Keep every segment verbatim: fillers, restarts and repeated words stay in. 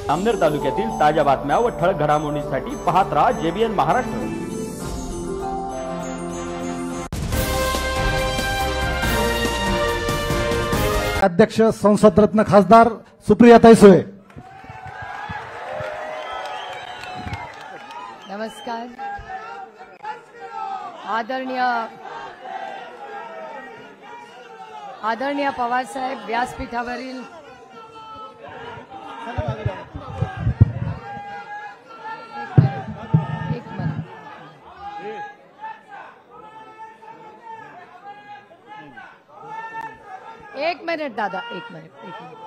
अमनेर तालुक्यातील ताज्या बातम्या व ठळक घडामोडींसाठी पाहत राहा जेबीएन महाराष्ट्र। अध्यक्ष संसद रत्न खासदार सुप्रियाताई सुळे। नमस्कार। आदरणीय आदरणीय पवार साहेब, व्यासपीठावरील एक मिनिट एक मिनिट दादा एक मिनिट एक मिनिट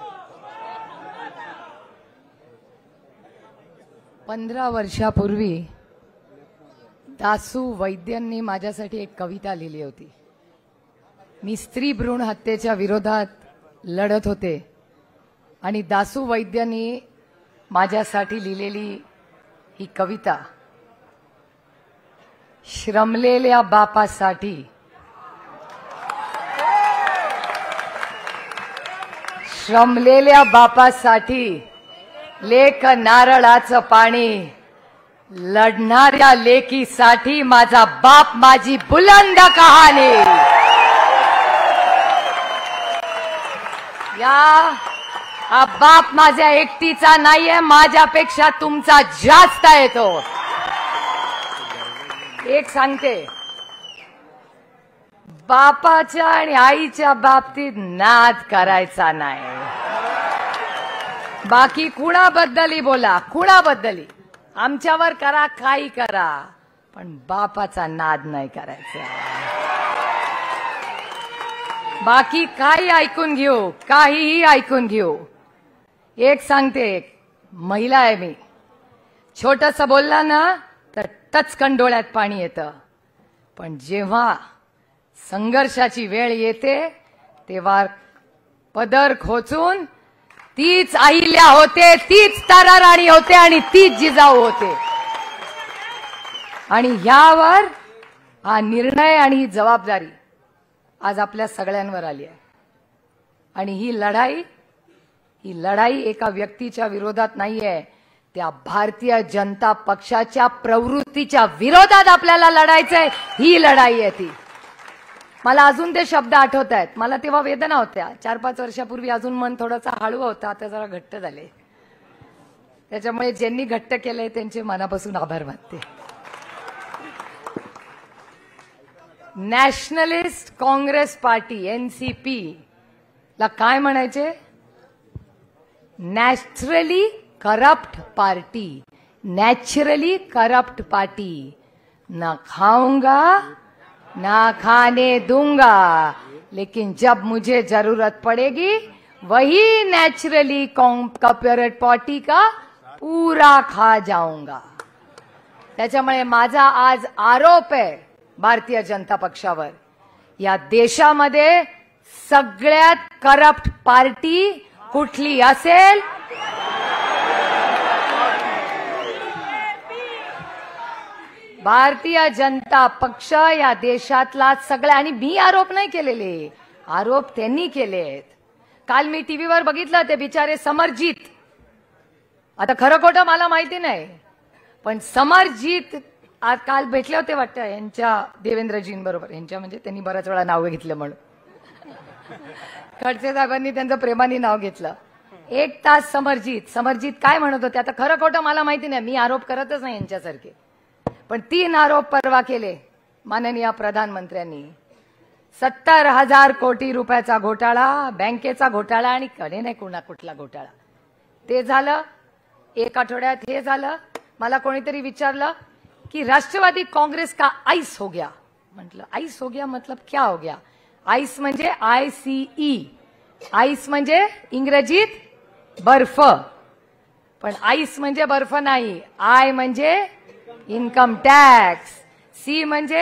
पंधरा वर्षापूर्वी दासू वैद्यांनी माझ्यासाठी एक कविता लिहिली होती। मी स्त्री भ्रूण हत्येच्या विरोधात लढत होते आणि दासू वैद्यांनी माझ्यासाठी लिहिलेली ही कविता श्रमलेल्या बापासाठी, श्रमलेल्या बापासाठी लेक नारळाचं पाणी, लढणाऱ्या लेकीसाठी माझा बाप माझी बुलंद कहाणी। या हा बाप माझ्या एकटीचा नाहीये, माझ्यापेक्षा तुमचा जास्त आहे तो। एक सांगते, बापाच्या आणि आईच्या बाबतीत नाद करायचा नाही। बाकी कुणाबद्दलही बोला, कुणाबद्दलही आमच्यावर करा, काही करा, पण बापाचा नाद नाही करायचा। बाकी काही ऐकून घेऊ, काहीही ऐकून घेऊ। एक सांगते, एक महिला आहे मी, छोटस बोलला ना तर टचकन डोळ्यात पाणी येतं, पण जेव्हा संघर्षाची वेळ येते तेव्हा पदर खोचून तीच अहिल्या होते, तीच ताराराणी होते आणि तीच जिजाऊ होते। आणि ह्यावर हा निर्णय आणि ही जबाबदारी आज आपल्या सगळ्यांवर आली आहे। आणि ही लढाई ही लढाई एका व्यक्तीच्या विरोधात नाहीये, त्या भारतीय जनता पक्षाच्या प्रवृत्तीच्या विरोधात आपल्याला लढायचंय। ही लढाई आहे ती। मला अजून ते शब्द आठवत आहेत, मला तेव्हा वेदना होत्या। चार पाच वर्षापूर्वी अजून मन थोडासा हळू होता, आता जरा घट्ट झाले। त्याच्यामुळे ज्यांनी घट्ट केलंय त्यांचे मनापासून आभार मानते। नॅशनलिस्ट काँग्रेस पार्टी एनसीपी ला काय म्हणायचे? Naturally corrupt party, naturally corrupt party. ना खाऊंगा ना खाने दूंगा, लेकिन जब मुझे जरूरत पड़ेगी वही नेचुरली कॉर्पोरेट पार्टी का पूरा खा जाऊंगा। त्याच्यामुळे माझा आज आरोप आहे भारतीय जनता पक्षावर, या देशामध्ये सगळ्यात करप्ट पार्टी कुठली असेल भारतीय जनता पक्ष या देशातला सगळ्या। आणि मी आरोप नाही केलेले, आरोप त्यांनी केलेत। काल मी टीव्हीवर बघितलं ते बिचारे समरजीत, आता खरं खोटं मला माहिती नाही, पण समरजीत आज काल भेटले होते वाटतं यांच्या देवेंद्रजींबरोबर, यांच्या म्हणजे त्यांनी बऱ्याच वेळा नाव घेतलं म्हणून खडसे साहेबांनी त्यांचं प्रेमाने नाव घेतलं। एक तास समरजीत समरजीत काय म्हणत होते, आता खरं खोटं मला माहिती नाही, मी आरोप करतच नाही यांच्यासारखे, पण तीन आरोप परवा केले माननीय प्रधानमंत्र्यांनी। सत्तर हजार कोटी रुपयाचा घोटाळा, बँकेचा घोटाळा आणि कडे नाही कुणा कुठला घोटाळा, ते झालं एक आठवड्यात। हे झालं, मला कोणीतरी विचारलं की राष्ट्रवादी कांग्रेस का आइस हो गया, म्हटलं आइस हो गया मतलब क्या हो गया? आइस म्हणजे आय सी ई, आइस म्हणजे इंग्रजीत बर्फ, पण आइस म्हणजे बर्फ नाही। आय म्हणजे इन्कम टॅक्स, सी म्हणजे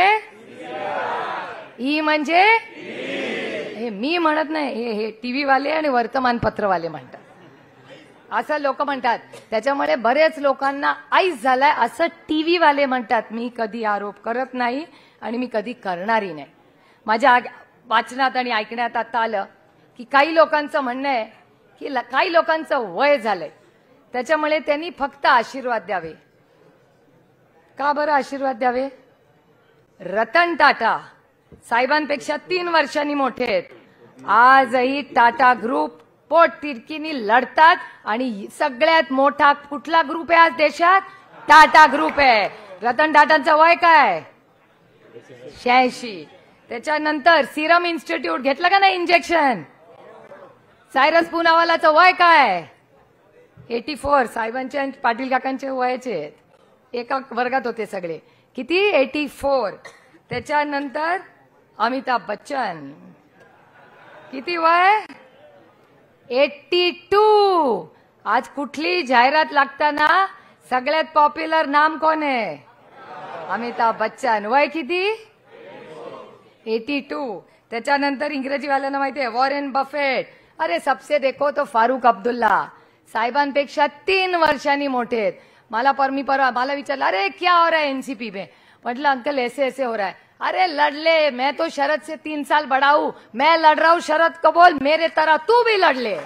ई म्हणजे हे मी म्हणत नाही, हे हे टीव्ही वाले आणि वर्तमानपत्रवाले म्हणतात, असं लोक म्हणतात। त्याच्यामुळे बरेच लोकांना आईस झालाय असं टीव्ही वाले म्हणतात। मी कधी आरोप करत नाही आणि मी कधी करणारही नाही। माझ्या वाचनात आणि ऐकण्यात आता आलं की काही लोकांचं म्हणणं आहे की काही लोकांचं वय झालंय, त्याच्यामुळे त्यांनी फक्त आशीर्वाद द्यावे. का बरं आशीर्वाद द्यावे? रतन टाटा साहेबांपेक्षा तीन वर्षांनी मोठे आहेत. आजही टाटा ग्रुप पोट तिरकीनी लढतात आणि सगळ्यात मोठा कुठला ग्रुप आहे आज देशात? टाटा ग्रुप आहे. रतन टाटांचं वय काय? शहाऐंशी. त्याच्यानंतर सिरम इन्स्टिट्यूट घेतलं का नाही इंजेक्शन? सायरस पूनावालाचं वय काय? Eighty four. साहेबांचे आणि पाटील काकांचे वयाचे आहेत. एका वर्गात होते सगळे. किती? Eighty four. त्याच्यानंतर अमिताभ बच्चन किती वय? Eighty two. आज कुठली जाहिरात लागताना सगळ्यात पॉप्युलर नाम कोण आहे? अमिताभ बच्चन. वय किती? Eighty two. त्याच्यानंतर इंग्रजीवाल्यांना माहिती आहे वॉरेन बफेट. अरे सबसे देखो तो फारुख अब्दुल्ला साहेबांपेक्षा तीन वर्षांनी मोठे आहेत. मला पर मी पर मला विचारलं अरे क्या हो रहा है एनसीपी में? म्हटलं अंकल ऐसे ऐसे हो रहा है. अरे लड़ले, मैं तो शरद से तीन साल बड़ा हूं, मैं लड़ रहा हूं शरद को बोल मेरे तरह तू भी लड़ ले.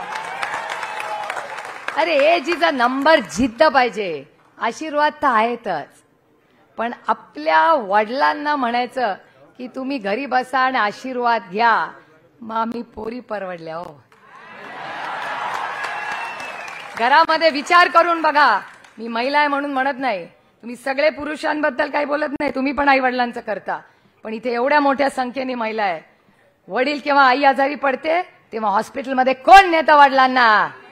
अरे एजीचा नंबर जिद्द पाहिजे. आशीर्वाद तर आहेतच, पण आपल्या वडिलांना म्हणायचं की तुम्ही घरी बसा आणि आशीर्वाद घ्या. मग आम्ही पोरी परवडल्या हो. घरामध्ये विचार करून बघा. मी महिला आहे म्हणून म्हणत नाही, तुम्ही सगळे पुरुषांबद्दल काही बोलत नाही, तुम्ही पण आई वडिलांचं करता. पण इथे एवढ्या मोठ्या संख्येने महिला आहे. वडील किंवा आई आजारी पडते तेव्हा हॉस्पिटलमध्ये कोण नेतं वडिलांना?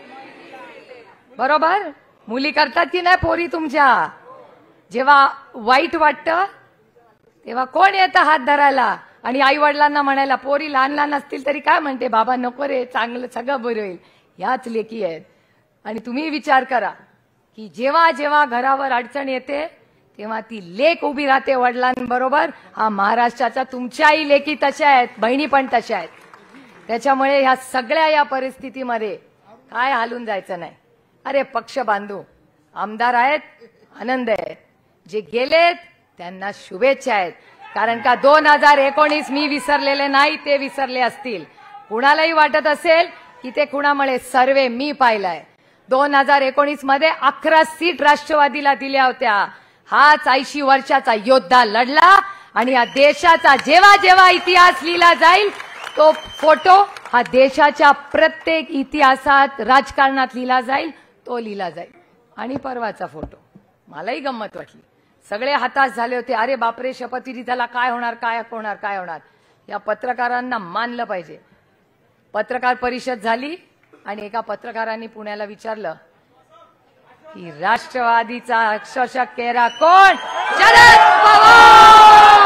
बरोबर. मुली करतात की नाही पोरी तुमच्या? जेव्हा वाईट वाटतं तेव्हा कोण येतं हात धरायला आणि आई वडिलांना म्हणायला? पोरी लहान लहान असतील तरी काय म्हणते, बाबा नको रे, चांगलं सगळं बरं होईल. ह्याच लेकी आहेत. आणि तुम्ही विचार करा की जेव्हा जेव्हा घरावर अडचण येते तेव्हा ती लेक उभी राहते वडिलांबरोबर. हा महाराष्ट्राच्या तुमच्याही लेकी तशा आहेत, बहिणी पण तशा आहेत. त्याच्यामुळे ह्या सगळ्या या परिस्थितीमध्ये काय हालून जायचं नाही. अरे पक्ष बांधू, आमदार आहेत, आनंद आहे. जे गेलेत त्यांना शुभेच्छा आहेत. कारण का दोन हजार एकोणीस मी विसरलेले नाही, ते विसरले असतील. कुणालाही वाटत असेल की ते कुणामुळे सर्वे मी पाहिलाय. दोन हजार एकोणीस मध्ये अकरा सीट राष्ट्रवादीला दिल्या होत्या. हाच ऐंशी वर्षाचा योद्धा लढला आणि या देशाचा जेव्हा जेव्हा इतिहास लिहिला जाईल तो फोटो हा देशाच्या प्रत्येक इतिहासात राजकारणात लिहिला जाईल, तो लिहिला जाईल. आणि परवाचा फोटो मलाही गंमत वाटली. सगळे हताश झाले होते. अरे बापरे, शपथविधीला काय होणार, काय होणार, काय होणार. या पत्रकारांना मानलं पाहिजे. पत्रकार परिषद झाली आणि एका पत्रकारांनी पुण्याला विचारलं की राष्ट्रवादीचा अक्षरशः चेहरा कोण? शरद पवार.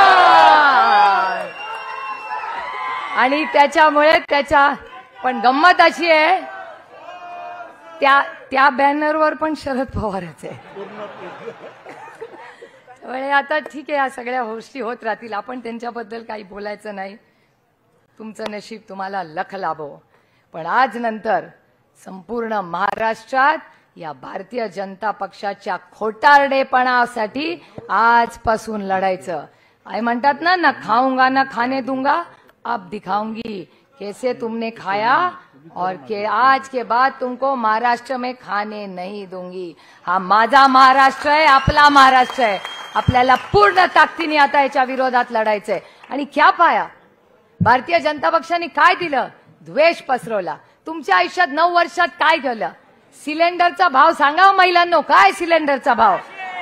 आणि त्याच्यामुळे त्याच्या पण गंमत अशी आहे त्या त्या बॅनरवर पण शरद पवारच आहे. त्यामुळे आता ठीक आहे, या सगळ्या गोष्टी होत राहतील. आपण त्यांच्याबद्दल काही बोलायचं नाही. तुमचं नशीब तुम्हाला लख लाभो. पण आज नंतर संपूर्ण महाराष्ट्रात या भारतीय जनता पक्षाच्या खोटारडेपणासाठी आजपासून लढायचं. आई म्हणतात ना, ना खाऊंगा ना खाने दूंगा, अब दिखाऊंगी कैसे तुमने खाया और के आज के बाद तुमको महाराष्ट्र में खाने नहीं दूंगी. हा माझा महाराष्ट्र आहे, आपला महाराष्ट्र आहे. आपल्याला पूर्ण ताकदीने आता याच्या विरोधात लढायचंय. आणि क्या पाया? भारतीय जनता पक्षाने काय दिलं? द्वेष पसरवला. तुमच्या आयुष्यात नऊ वर्षात काय केलं? सिलेंडरचा भाव सांगा महिलांनो, काय सिलेंडरचा भाव?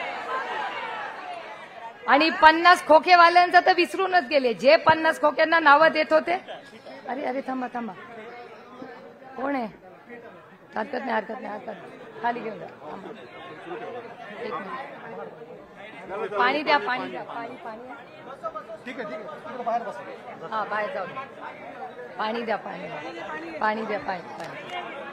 आणि पन्नास खोकेवाल्यांचा तर विसरूनच गेले. जे पन्नास खोक्यांना नावं देत होते. अरे अरे थांबा थांबा, कोण आहे? हरकत नाही हरकत नाही हरकत नाही. खाली घेऊन जा. एक मिनिट. पाणी द्या पाणी द्या पाणी पाणी ठीक आहे ठीक आहे बाहेर बसा. हा बाहेर जाऊ. पाणी द्या पाणी पाणी द्या पाणी पाणी.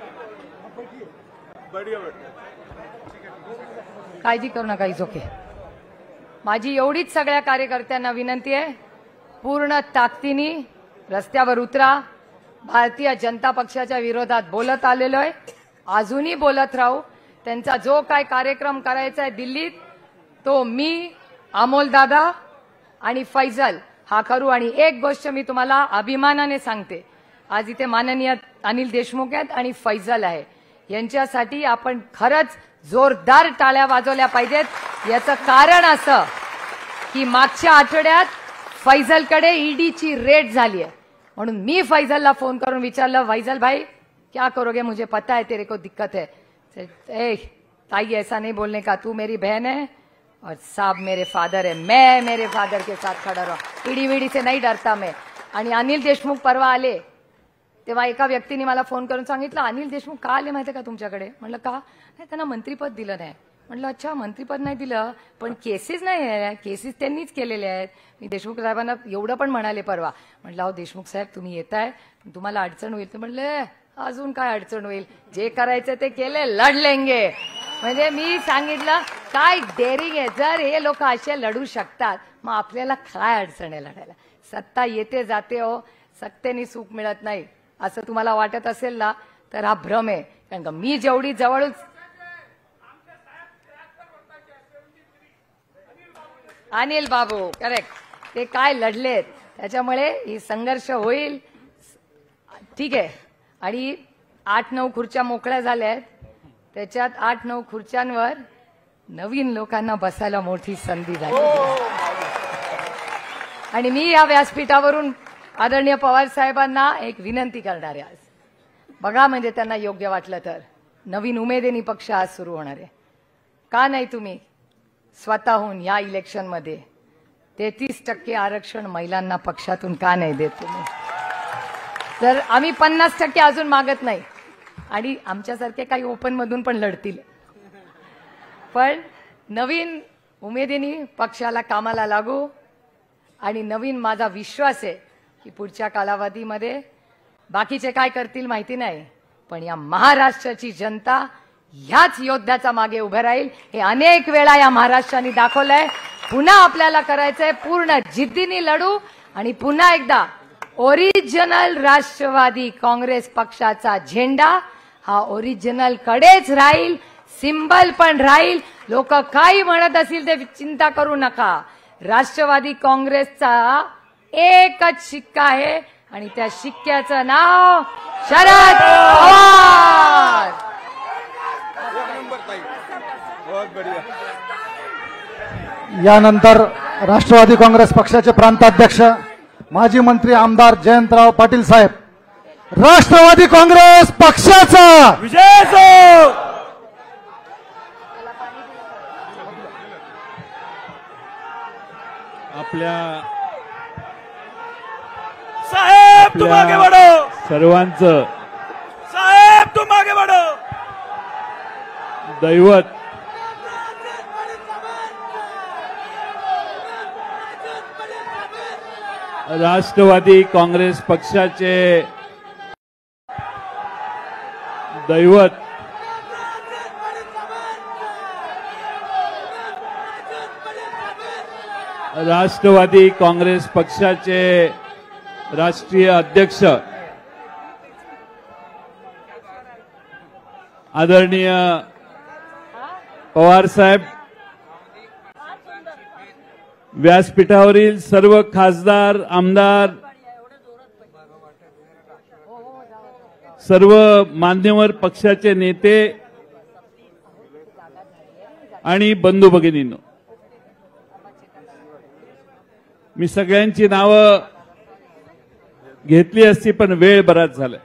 काळजी करू नका, इज ओके. माझी एवढीच सगळ्या कार्यकर्त्यांना विनंती आहे, पूर्ण ताकदीने रस्त्यावर उतरा. भारतीय जनता पक्षाच्या विरोधात बोलत आलेलो आहे, अजूनही बोलत राहू. त्यांचा जो काय कार्यक्रम करायचा आहे दिल्लीत तो मी, अमोल दादा आणि फैजल हा करू. आणि एक गोष्ट मी तुम्हाला अभिमानाने सांगते, आज इथे माननीय अनिल देशमुख आहेत आणि फैजल आहे. यांच्यासाठी आपण खरंच जोरदार टाळ्या वाजवल्या पाहिजेत। याचं कारण असं की मागच्या आठवड्यात फैजलकडे ईडीची रेड झाली आहे, म्हणून मी फैजलला फोन करून विचारलं, फैजल भाई क्या करोगे, मुझे पता है तेरे को दिक्कत है। ए ताई ऐसा नहीं बोलने का, तू मेरी बहन है और साहब मेरे फादर है, मैं मेरे फादर के साथ खड़ा रहा, ईडी वीडी से नहीं डरता मैं। आणि अनिल देशमुख परवा आले तेव्हा एका व्यक्तीने मला फोन करून सांगितलं, अनिल देशमुख का आले माहिती का तुमच्याकडे? म्हणलं का? नाही, त्यांना मंत्रीपद दिलं नाही। म्हणलं अच्छा, मंत्रीपद नाही दिलं पण केसेस नाही आहे, केसेस त्यांनीच केलेले आहेत। मी देशमुख साहेबांना एवढं पण म्हणाले परवा, म्हटलं अहो देशमुख साहेब तुम्ही येताय, तुम्हाला अडचण होईल। ते म्हणले अजून काय अडचण होईल, जे करायचं ते केले, लढ लेंगे। म्हणजे मी सांगितलं काय डेअरिंग आहे, जर हे लोक असे लढू शकतात मग आपल्याला काय अडचण आहे लढायला? सत्ता येते जाते हो, सत्तेने सुख मिळत नाही असं तुम्हाला वाटत असेल ना तर हा भ्रम आहे। कारण का मी जेवढी जवळच अनिल बाबू करेक्ट, ते काय लढलेत त्याच्यामुळे ही संघर्ष होईल, ठीक आहे। आणि आठ नऊ खुर्च्या मोकळ्या झाल्या आहेत, त्याच्यात आठ नऊ खुर्च्यांवर नवीन लोकांना बसायला मोठी संधी झाली। आणि मी या व्यासपीठावरून आदरणीय पवार साहेबांना एक विनंती करणार आहे आज, बघा म्हणजे त्यांना योग्य वाटलं तर नवीन उमेदीने पक्ष आज सुरू होणार आहे, का नाही तुम्ही स्वतःहून या इलेक्शनमध्ये तेहतीस टक्के आरक्षण महिलांना पक्षातून का नाही देत तुम्ही? तर आम्ही पन्नास टक्के अजून मागत नाही आणि आमच्यासारखे काही ओपन मधून पण लढतील, पण नवीन उमेदीने पक्षाला कामाला लागू। आणि नवीन माझा विश्वास आहे की पुढच्या कालावधीमध्ये बाकीचे काय करतील माहिती नाही, पण या महाराष्ट्राची जनता ह्याच योद्ध्याचा मागे उभे राहील। हे अनेक वेळा या महाराष्ट्राने दाखवलंय, पुन्हा आपल्याला करायचंय, पूर्ण जिद्दीने लढू आणि पुन्हा एकदा ओरिजिनल राष्ट्रवादी काँग्रेस पक्षाचा झेंडा हा ओरिजिनल कडेच राहील, सिंबल पण राहील। लोक काही म्हणत असतील ते चिंता करू नका, राष्ट्रवादी काँग्रेसचा एकच शिक्का आहे आणि त्या शिक्क्याचं नाव शरद पवार। यानंतर राष्ट्रवादी काँग्रेस पक्षाचे प्रांताध्यक्ष माजी मंत्री आमदार जयंतराव पाटील साहेब, राष्ट्रवादी काँग्रेस पक्षाचा विजय असो। आपल्या साहेब तुम आगे बढ़ो, सर्वांचं साहेब तुम आगे बढ़ो। दैवत राष्ट्रवादी काँग्रेस पक्षाचे दैवत राष्ट्रवादी काँग्रेस पक्षाचे राष्ट्रीय अध्यक्ष आदरणीय पवार साहेब, व्यासपीठावरील सर्व खासदार, आमदार, सर्व मान्यवर पक्षाचे नेते आणि बंधू भगिनींनो, मी सगळ्यांची नावं घेतली असती पण वेळ बराच झाला।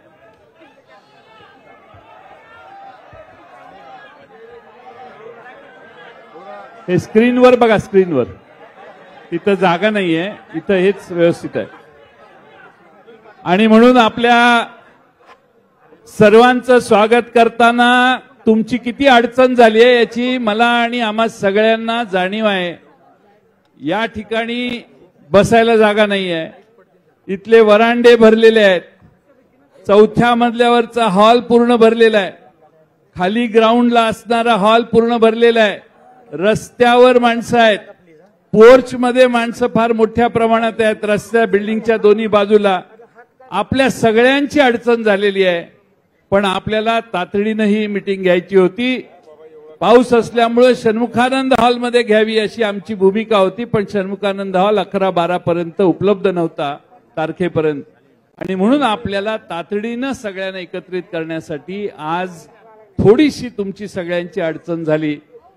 हे स्क्रीनवर बघा, स्क्रीनवर तिथं जागा नाहीये, इथं हेच व्यवस्थित आहे। आणि म्हणून आपल्या सर्वांचं स्वागत करताना तुमची किती अडचण झाली आहे याची मला आणि आम्हा सगळ्यांना जाणीव आहे। या ठिकाणी बसायला जागा नाहीये, इथले वरांडे भरलेले आहेत, चौथ्या मजल्यावरचा हॉल पूर्ण भरलेला आहे, खाली ग्राउंडला असणारा हॉल पूर्ण भरलेला आहे, रस्त्यावर माणसं आहेत, पोर्च मध्ये माणसं फार मोठ्या प्रमाणात आहेत, रस्त्या बिल्डिंगच्या दोन्ही बाजूला। आपल्या सगळ्यांची अडचण झालेली आहे, पण आपल्याला तातडीनं ही मीटिंग घ्यायची होती। पाऊस असल्यामुळे षण्मुखानंद हॉलमध्ये घ्यावी अशी आमची भूमिका होती, पण षण्मुखानंद हॉल अकरा बारा पर्यंत उपलब्ध नव्हता तारखेपर्यंत, आणि म्हणून आपल्याला तातडीनं सगळ्यांना एकत्रित करण्यासाठी आज थोडीशी तुमची सगळ्यांची अडचण झाली.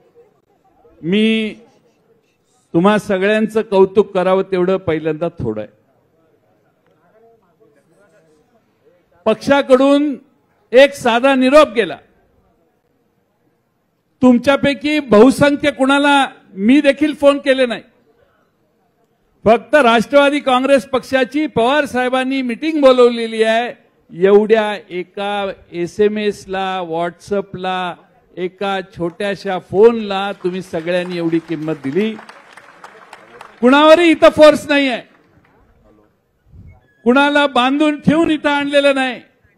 मी तुम्हा सगळ्यांचं कौतुक करावं तेवढं पहिल्यांदा थोडं आहे. पक्षाकडून एक साधा निरोप गेला. तुमच्यापैकी बहुसंख्य कुणाला मी देखील फोन केले नाही. फक्त राष्ट्रवादी काँग्रेस पक्षाची पवार साहेबांनी मीटिंग बोलवलेली आहे एवढ्या एका एस एम एस ला व्हॉट्सअपला एका छोट्याशा फोनला तुम्ही सगळ्यांनी एवढी किंमत दिली. कुणावरही इथं फोर्स नाही आहे. कुणाला बांधून ठेवून इथं आणलेलं नाही.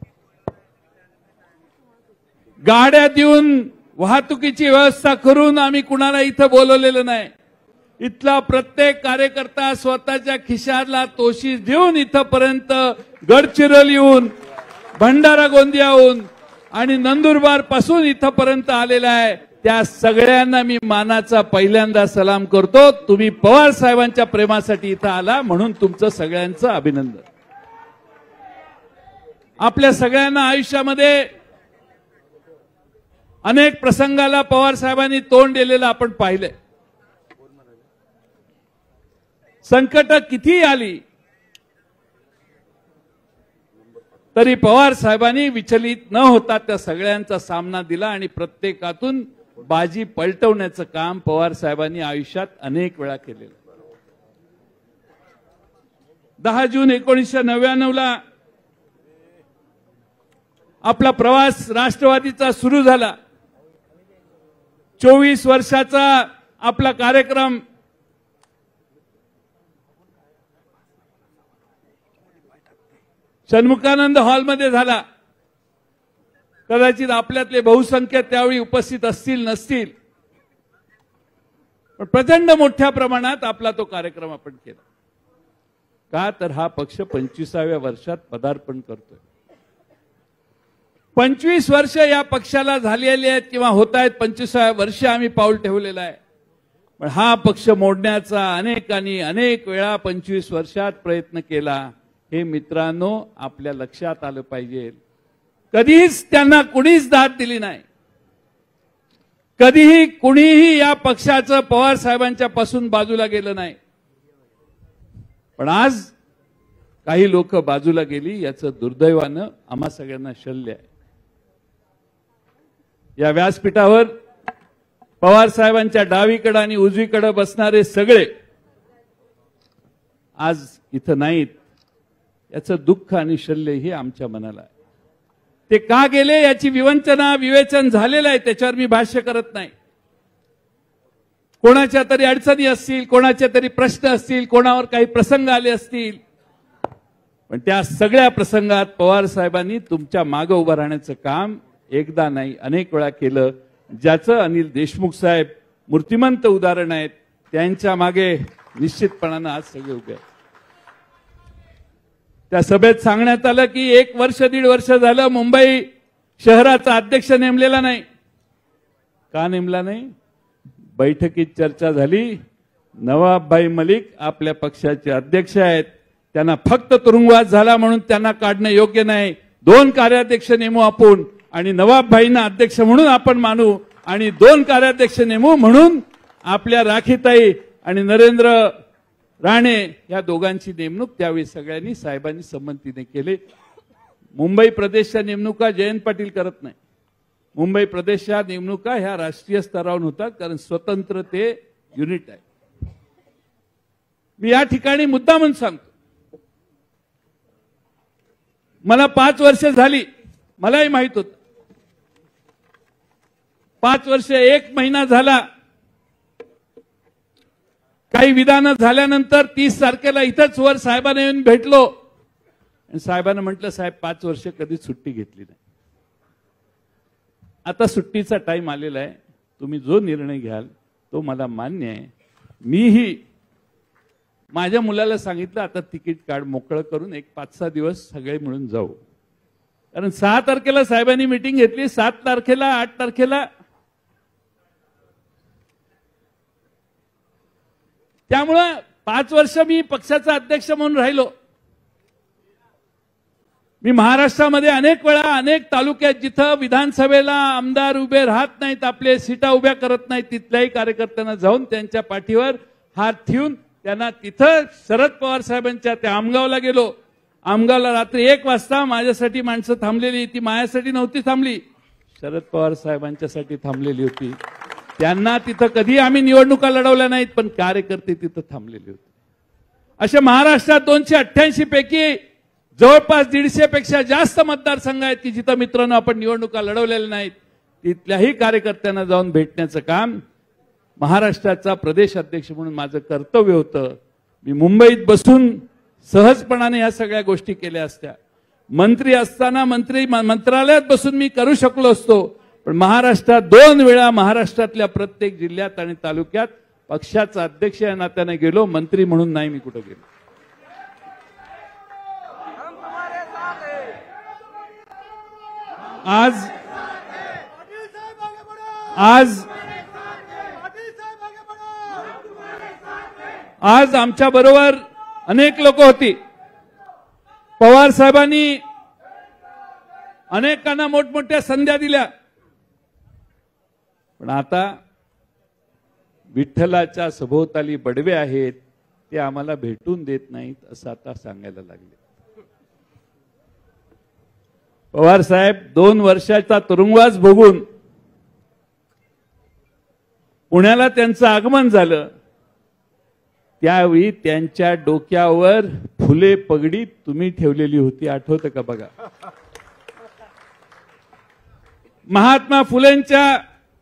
गाड्या देऊन वाहतुकीची व्यवस्था करून आम्ही कुणाला इथं बोलवलेलं नाही. इथला प्रत्येक कार्यकर्ता स्वतःच्या खिशाला तोशीस देऊन इथपर्यंत गडचिरोलीहून भंडारा गोंदियाहून आणि नंदुरबार पासून इथपर्यंत आलेला आहे. त्या सगळ्यांना मी मानाचा पहिल्यांदा सलाम करतो. तुम्ही पवार साहेबांच्या प्रेमासाठी इथं आला म्हणून तुमचं सगळ्यांचं अभिनंदन. आपल्या सगळ्यांना आयुष्यामध्ये अनेक प्रसंगाला पवार साहेबांनी तोंड दिलेलं आपण पाहिलंय. संकट किती आली तरी पवार साहेबांनी विचलित न होता त्या सगळ्यांचा सामना दिला आणि प्रत्येकातून बाजी पलटवण्याचं काम पवार साहेबांनी आयुष्यात अनेक वेळा केलेलं. दहा जून एकोणीसशे नव्याण्णव ला आपला प्रवास राष्ट्रवादीचा सुरू झाला. चोवीस वर्षाचा आपला कार्यक्रम षण्मुखानंद हॉलमध्ये झाला. कदाचित आपल्यातले बहुसंख्य त्यावेळी उपस्थित असतील नसतील, पण प्रचंड मोठ्या प्रमाणात आपला तो कार्यक्रम आपण केला. का तर हा पक्ष पंचवीसाव्या वर्षात पदार्पण करतोय. पंचवीस वर्ष या पक्षाला झालेली आहेत किंवा होत आहेत. पंचवीसाव्या वर्ष आम्ही पाऊल ठेवलेलं आहे. पण हा पक्ष मोडण्याचा अनेकांनी अनेक वेळा पंचवीस वर्षात प्रयत्न केला. हे मित्रांनो आपल्या लक्षात आलं पाहिजे. कधीच त्यांना कुणीच दाद दिली नाही. कधीही कुणीही या पक्षाचं पवार साहेबांच्या पासून बाजूला गेलं नाही. पण आज काही लोक बाजूला गेली याचं दुर्दैवानं आम्हा सगळ्यांना शल्य आहे. या व्यासपीठावर पवार साहेबांच्या डावीकडे आणि उजवीकडे बसणारे सगळे आज इथं नाहीत. याचं दुःख आणि शल्य हे आमच्या मनाला आहे. ते का गेले याची विवंचना विवेचन झालेलं आहे. त्याच्यावर मी भाष्य करत नाही. कोणाच्या तरी अडचणी असतील, कोणाचे तरी प्रश्न असतील, कोणावर काही प्रसंग आले असतील, पण त्या सगळ्या प्रसंगात पवार साहेबांनी तुमच्या मागे उभं राहण्याचं काम एकदा नाही अनेक वेळा केलं. ज्याचं अनिल देशमुख साहेब मूर्तिमंत उदाहरण आहेत. त्यांच्या मागे निश्चितपणानं आज सगळे उभे आहेत. त्या सभेत सांगण्यात आलं की एक वर्ष दीड वर्ष झालं मुंबई शहराचा अध्यक्ष नेमलेला नाही. का नेमला नाही? बैठकीत चर्चा झाली. नवाबभाई मलिक आपल्या पक्षाचे अध्यक्ष आहेत. त्यांना फक्त तुरुंगवास झाला म्हणून त्यांना काढणं योग्य नाही. दोन कार्याध्यक्ष नेमू आपण आणि नवाबभाईंना अध्यक्ष म्हणून आपण मानू आणि दोन कार्याध्यक्ष नेमू म्हणून आपल्या राखीताई आणि नरेंद्र राणे या दोघांची नेमणूक त्यावेळी सगळ्यांनी साहेबांनी संमतीने केली. मुंबई प्रदेशच्या नेमणुका जयंत पाटील करत नाही. मुंबई प्रदेशच्या नेमणुका ह्या राष्ट्रीय स्तरावर होतात कारण स्वतंत्र ते युनिट आहे. मी या ठिकाणी मुद्दा म्हणून सांगतो. मला पाच वर्ष झाली. मलाही माहित होतं. पाच वर्ष एक महिना झाला. काही विधानं झाल्यानंतर तीस तारखेला इथंच वर साहेबांना येऊन भेटलो आणि साहेबांना म्हटलं साहेब पाच वर्ष कधीच सुट्टी घेतली नाही. आता सुट्टीचा टाइम आलेला आहे. तुम्ही जो निर्णय घ्याल तो मला मान्य आहे. मीही माझ्या मुलाला सांगितलं आता तिकीट काढ मोकळं करून एक पाच सहा दिवस सगळे मिळून जाऊ. कारण सहा तारखेला साहेबांनी मीटिंग घेतली. सात तारखेला आठ तारखेला त्यामुळं पाच वर्ष मी पक्षाचा अध्यक्ष म्हणून राहिलो. मी महाराष्ट्रामध्ये अनेक वेळा अनेक तालुक्यात जिथं विधानसभेला आमदार उभे राहत नाहीत, आपले सीटा उभ्या करत नाहीत, तिथल्याही कार्यकर्त्यांना जाऊन त्यांच्या पाठीवर हात ठेवून त्यांना तिथं शरद पवार साहेबांच्या त्या आमगावला गेलो. आमगावला रात्री एक वाजता माझ्यासाठी माणसं थांबलेली, ती माझ्यासाठी नव्हती थांबली, शरद पवार साहेबांच्यासाठी थांबलेली होती. त्यांना तिथं कधी आम्ही निवडणुका लढवल्या नाहीत, पण कार्यकर्ते तिथं थांबलेले होते. अशा महाराष्ट्रात दोनशे अठ्ठ्याऐंशी पैकी जवळपास दीडशे पेक्षा जास्त मतदारसंघ आहेत की जिथं मित्रांनो आपण निवडणुका लढवलेल्या नाहीत. तिथल्याही कार्यकर्त्यांना जाऊन भेटण्याचं काम महाराष्ट्राचा प्रदेश अध्यक्ष म्हणून माझं कर्तव्य होतं. मी मुंबईत बसून सहजपणाने या सगळ्या गोष्टी केल्या असत्या. मंत्री असताना मंत्री मंत्रालयात बसून मी करू शकलो असतो, पण महाराष्ट्रात दोन वेळा महाराष्ट्रातल्या प्रत्येक जिल्ह्यात आणि तालुक्यात पक्षाचा अध्यक्ष या नात्याने गेलो, मंत्री म्हणून नाही मी कुठे गेलो. आज आज आज आमच्या बरोबर अनेक लोक होती. पवार साहेबांनी अनेकांना मोठमोठ्या संध्या दिल्या, पण आता विठ्ठलाच्या सभोवताली बडवे आहेत ते आम्हाला भेटून देत नाहीत असं आता सांगायला लागले. पवार साहेब दोन वर्षाचा तुरुंगवास भोगून पुण्याला त्यांचं आगमन झालं. त्यावेळी त्यांच्या डोक्यावर फुले पगडी तुम्ही ठेवलेली होती, आठवतं का बघा. महात्मा फुलेंच्या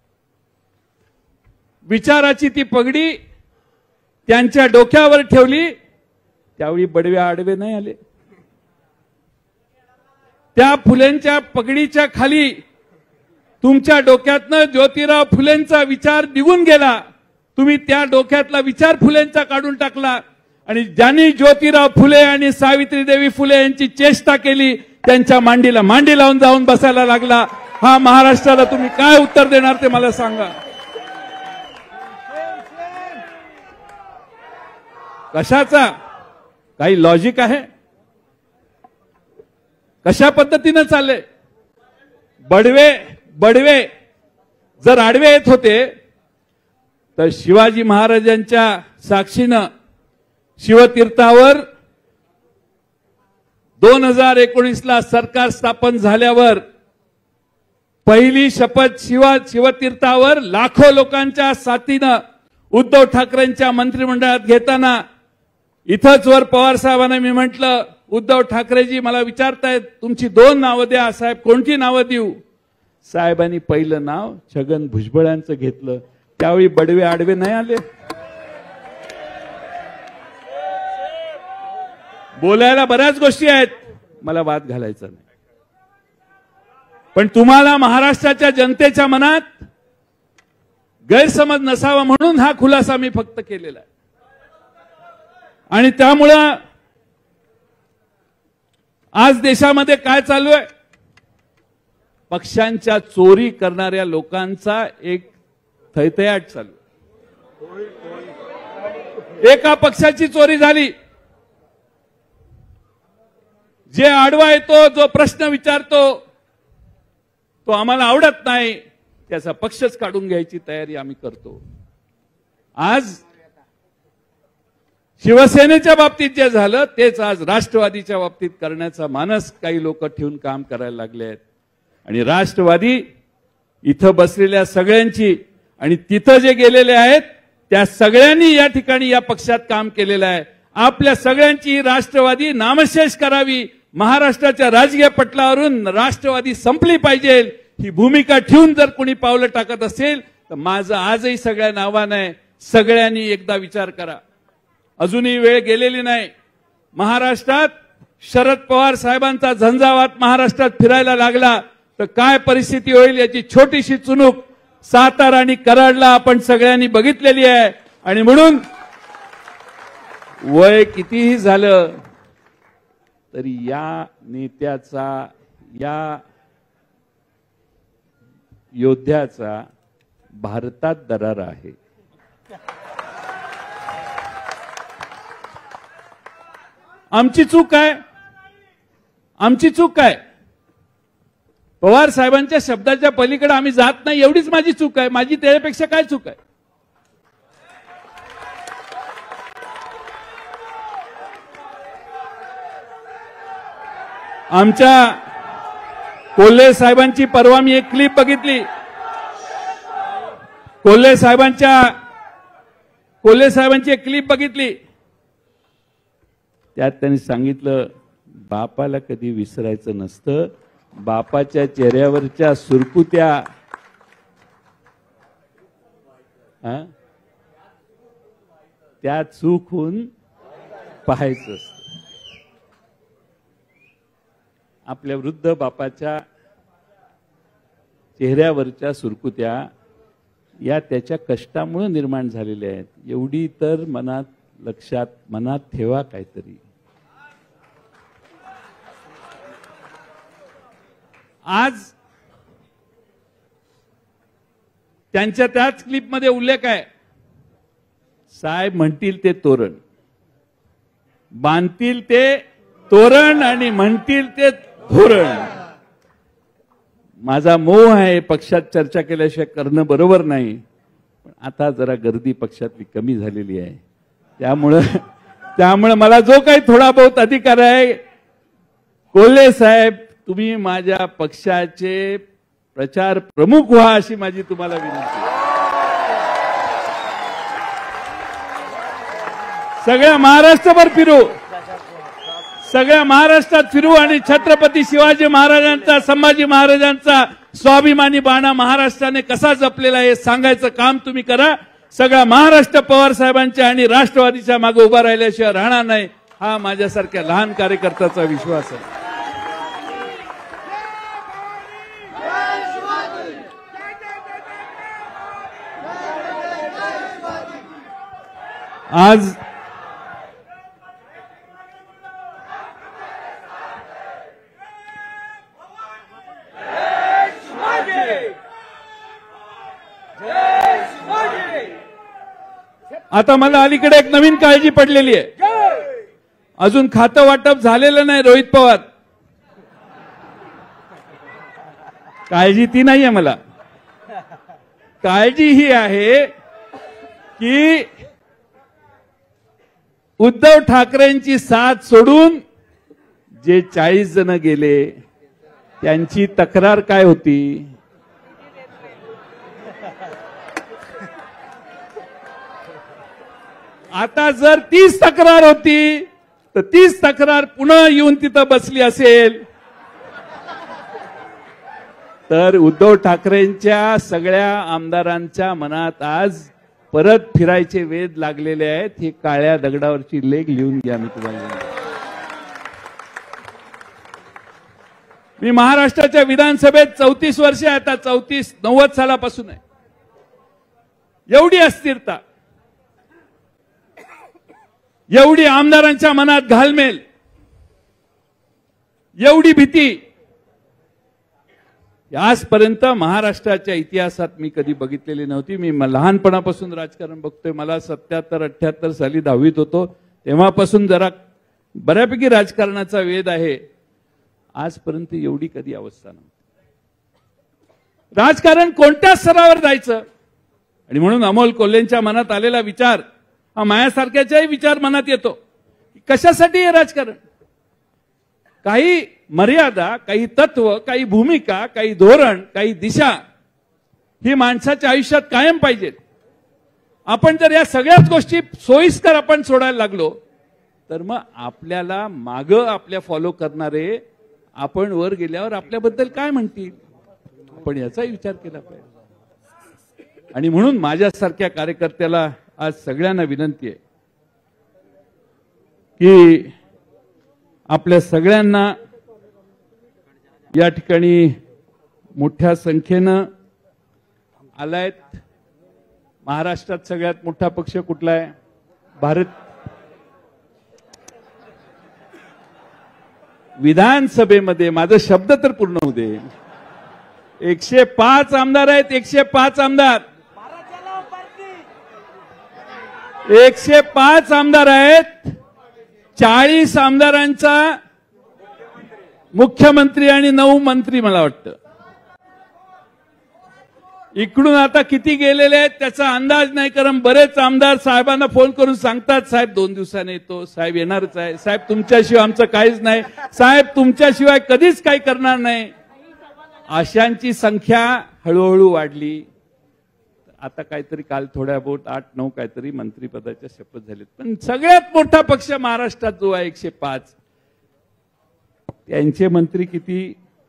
विचाराची ती पगडी त्यांच्या डोक्यावर ठेवली. त्यावेळी बडवे आडवे नाही आले. त्या फुलेंच्या पगडीच्या खाली तुमच्या डोक्यातनं ज्योतिराव फुलेंचा विचार निघून गेला. तुम्ही त्या डोक्यातला विचार फुलेंचा काढून टाकला आणि ज्यांनी ज्योतिराव फुले आणि सावित्रीदेवी फुले यांची चेष्टा केली त्यांच्या मांडीला मांडी लावून जाऊन बसायला लागला. हा महाराष्ट्राला तुम्ही काय उत्तर देणार ते मला सांगा. कशाचा काही लॉजिक आहे? कशा पद्धतीने चालले? बडवे बडवे जर आडवे येत होते तर शिवाजी महाराजांच्या साक्षीनं शिवतीर्थावर दोन हजार एकोणीस ला सरकार स्थापन झाल्यावर पहिली शपथ शिवा शिवतीर्थावर लाखो लोकांच्या साथीनं उद्धव ठाकरेंच्या मंत्रिमंडळात घेताना इथंच वर पवार साहेबांना मी म्हटलं, उद्धव ठाकरेजी मला विचारतायत तुमची दोन नावं द्या साहेब, कोणती नावं देऊ? साहेबांनी पहिलं नाव छगन भुजबळांचं घेतलं. त्यावेळी बडवे आडवे नाही आले. बोलायला बऱ्याच गोष्टी आहेत, मला वाद घालायचा नाही, पण तुम्हाला महाराष्ट्राच्या जनतेच्या मनात गैरसमज नसावा म्हणून हा खुलासा मी फक्त केलेला आहे. आणि त्यामुळं आज देशामध्ये काय चालू आहे? पक्षांच्या चोरी करणाऱ्या लोकांचा एक थैथयाट चालू. एका पक्षाची चोरी झाली, जे आडवा येतो, जो प्रश्न विचारतो तो आम्हाला आवडत नाही, त्याचा पक्षच काढून घ्यायची तयारी आम्ही करतो. आज शिवसेनेच्या बाबतीत जे झालं तेच आज राष्ट्रवादीच्या बाबतीत करण्याचा मानस काही लोक ठेवून काम करायला लागले आहेत. आणि राष्ट्रवादी इथं बसलेल्या सगळ्यांची आणि तिथं जे गेलेले आहेत त्या सगळ्यांनी या ठिकाणी या पक्षात काम केलेलं आहे. आपल्या सगळ्यांची राष्ट्रवादी नामशेष करावी, महाराष्ट्राच्या राजकीय पटलावरून राष्ट्रवादी संपली पाहिजे ही भूमिका ठेवून जर कोणी पावलं टाकत असेल तर माझं आजही सगळ्या नावानं आहे, सगळ्यांनी एकदा विचार करा. अजूनही वेळ गेलेली नाही. महाराष्ट्रात शरद पवार साहेबांचा झंझावात महाराष्ट्रात फिरायला लागला तर काय परिस्थिती होईल याची छोटीशी चुणूक सातारा आणि कराडला आपण सगळ्यांनी बघितलेली आहे. आणि म्हणून वय कितीही झालं तरी या नेत्याचा, या योद्ध्याचा भारतात दरार आहे. आमची चूक आहे, आमची चूक काय? पवार साहेबांच्या शब्दाच्या पलीकडे आम्ही जात नाही एवढीच माझी चूक आहे. माझी त्याच्यापेक्षा काय चूक आहे? आमच्या कोल्हे साहेबांची परवा मी एक क्लिप बघितली. कोल्हे साहेबांच्या कोल्हे साहेबांची एक क्लिप बघितली. त्यात त्यांनी सांगितलं बापाला कधी विसरायचं नसतं. बापाच्या चेहऱ्यावरच्या सुरकुत्या हा त्या चूक होऊन पाहायचं असतं. आपल्या वृद्ध बापाच्या चेहऱ्यावरच्या सुरकुत्या या त्याच्या कष्टामुळे निर्माण झालेल्या आहेत. एवढी तर मनात लक्षात मनात ठेवा काहीतरी. आज त्यांच्या त्याच क्लिपमध्ये उल्लेख आहे, साहेब म्हणतील ते तोरण, बांधतील ते तोरण आणि म्हणतील ते धोरण. माझा मोह आहे पक्षात चर्चा केल्याशिवाय करणं बरोबर नाही. पण आता जरा गर्दी पक्षातली कमी झालेली आहे. त्यामुळं त्यामुळे मला जो काही थोडा बहुत अधिकार आहे, कोल्हे साहेब तुम्ही माझ्या पक्षाचे प्रचार प्रमुख व्हा अशी माझी तुम्हाला विनंती. सगळ्या महाराष्ट्रभर फिरू, सगळ्या महाराष्ट्रात फिरू आणि छत्रपती शिवाजी महाराजांचा संभाजी महाराजांचा स्वाभिमानी बाणा महाराष्ट्राने कसा जपलेला आहे सांगायचं काम तुम्ही करा. सगळा महाराष्ट्र पवार साहेबांच्या आणि राष्ट्रवादीच्या मागे उभा राहिल्याशिवाय राहणार नाही हा माझ्यासारख्या लहान कार्यकर्त्याचा विश्वास आहे. आज आता मला अलीकडे एक नवीन काळजी पडलेली आहे. अजून खातं वाटप झालेलं नाही रोहित पवार. काळजी ती नाहीये मला. काळजी ही आहे की उद्धव ठाकरेंची साथ सोडून जे चाळीस जण गेले त्यांची तक्रार काय होती? आता जर तीस तक्रार होती तर तीस तक्रार पुन्हा येऊन तिथं बसली असेल तर उद्धव ठाकरेंच्या सगळ्या आमदारांच्या मनात आज परत फिरायचे वेध लागलेले आहेत. हे काळ्या दगडावरची लेख लिहून घ्या. मी तुम्हाला मी महाराष्ट्राच्या विधानसभेत चौतीस वर्षे आता चौतीस नव्वद सालापासून आहे. एवढी अस्थिरता, एवढी आमदारांच्या मनात घालमेल, एवढी भीती आजपर्यंत महाराष्ट्राच्या इतिहासात मी कधी बघितलेली नव्हती. मी लहानपणापासून राजकारण बघतोय. मला सत्याहत्तर अठ्याहत्तर साली दहावीत होतो तेव्हापासून जरा बऱ्यापैकी राजकारणाचा वेध आहे. आजपर्यंत एवढी कधी अवस्था नव्हती. राजकारण कोणत्या स्तरावर जायचं आणि म्हणून अमोल कोल्हेंच्या मनात आलेला विचार हा माझ्यासारख्याचाही विचार मनात येतो. कशासाठी हे राजकारण? काही मर्यादा, काही तत्व, काही भूमिका, काही धोरण, काही दिशा ही माणसाच्या आयुष्यात कायम पाहिजेत. आपण जर या सगळ्याच गोष्टी सोयीस्कर आपण सोडायला लागलो तर मग आपल्याला मागं आपल्या फॉलो करणारे आपण वर गेल्यावर आपल्याबद्दल काय म्हणतील आपण याचाही विचार केला पाहिजे. आणि म्हणून माझ्यासारख्या कार्यकर्त्याला आज सगळ्यांना विनंती आहे की आपल्या सगळ्यांना या ठिकाणी मोठ्या संख्येनं आलायत. महाराष्ट्रात सगळ्यात मोठा पक्ष कुठला आहे? भारत. विधानसभेमध्ये माझा शब्द तर पूर्ण होऊ दे. एकशे पाच आमदार आहेत. एकशे पाच आमदार एकशे पाच आमदार आहेत. चाळीस आमदारांचा मुख्यमंत्री आणि नऊ मंत्री मला वाटतं. इकडून आता किती गेलेले आहेत त्याचा अंदाज नाही, कारण बरेच आमदार साहेबांना फोन करून सांगतात साहेब दोन दिवसांनी येतो, साहेब येणारच आहे, साहेब तुमच्याशिवाय आमचं काहीच नाही, साहेब तुमच्याशिवाय कधीच काही करणार नाही. अशांची संख्या हळूहळू वाढली. आता काहीतरी काल थोड्या बहुत आठ नऊ काहीतरी मंत्रिपदाच्या शपथ झालीत. पण सगळ्यात मोठा पक्ष महाराष्ट्रात जो आहे एकशे पाच, त्यांचे मंत्री किती?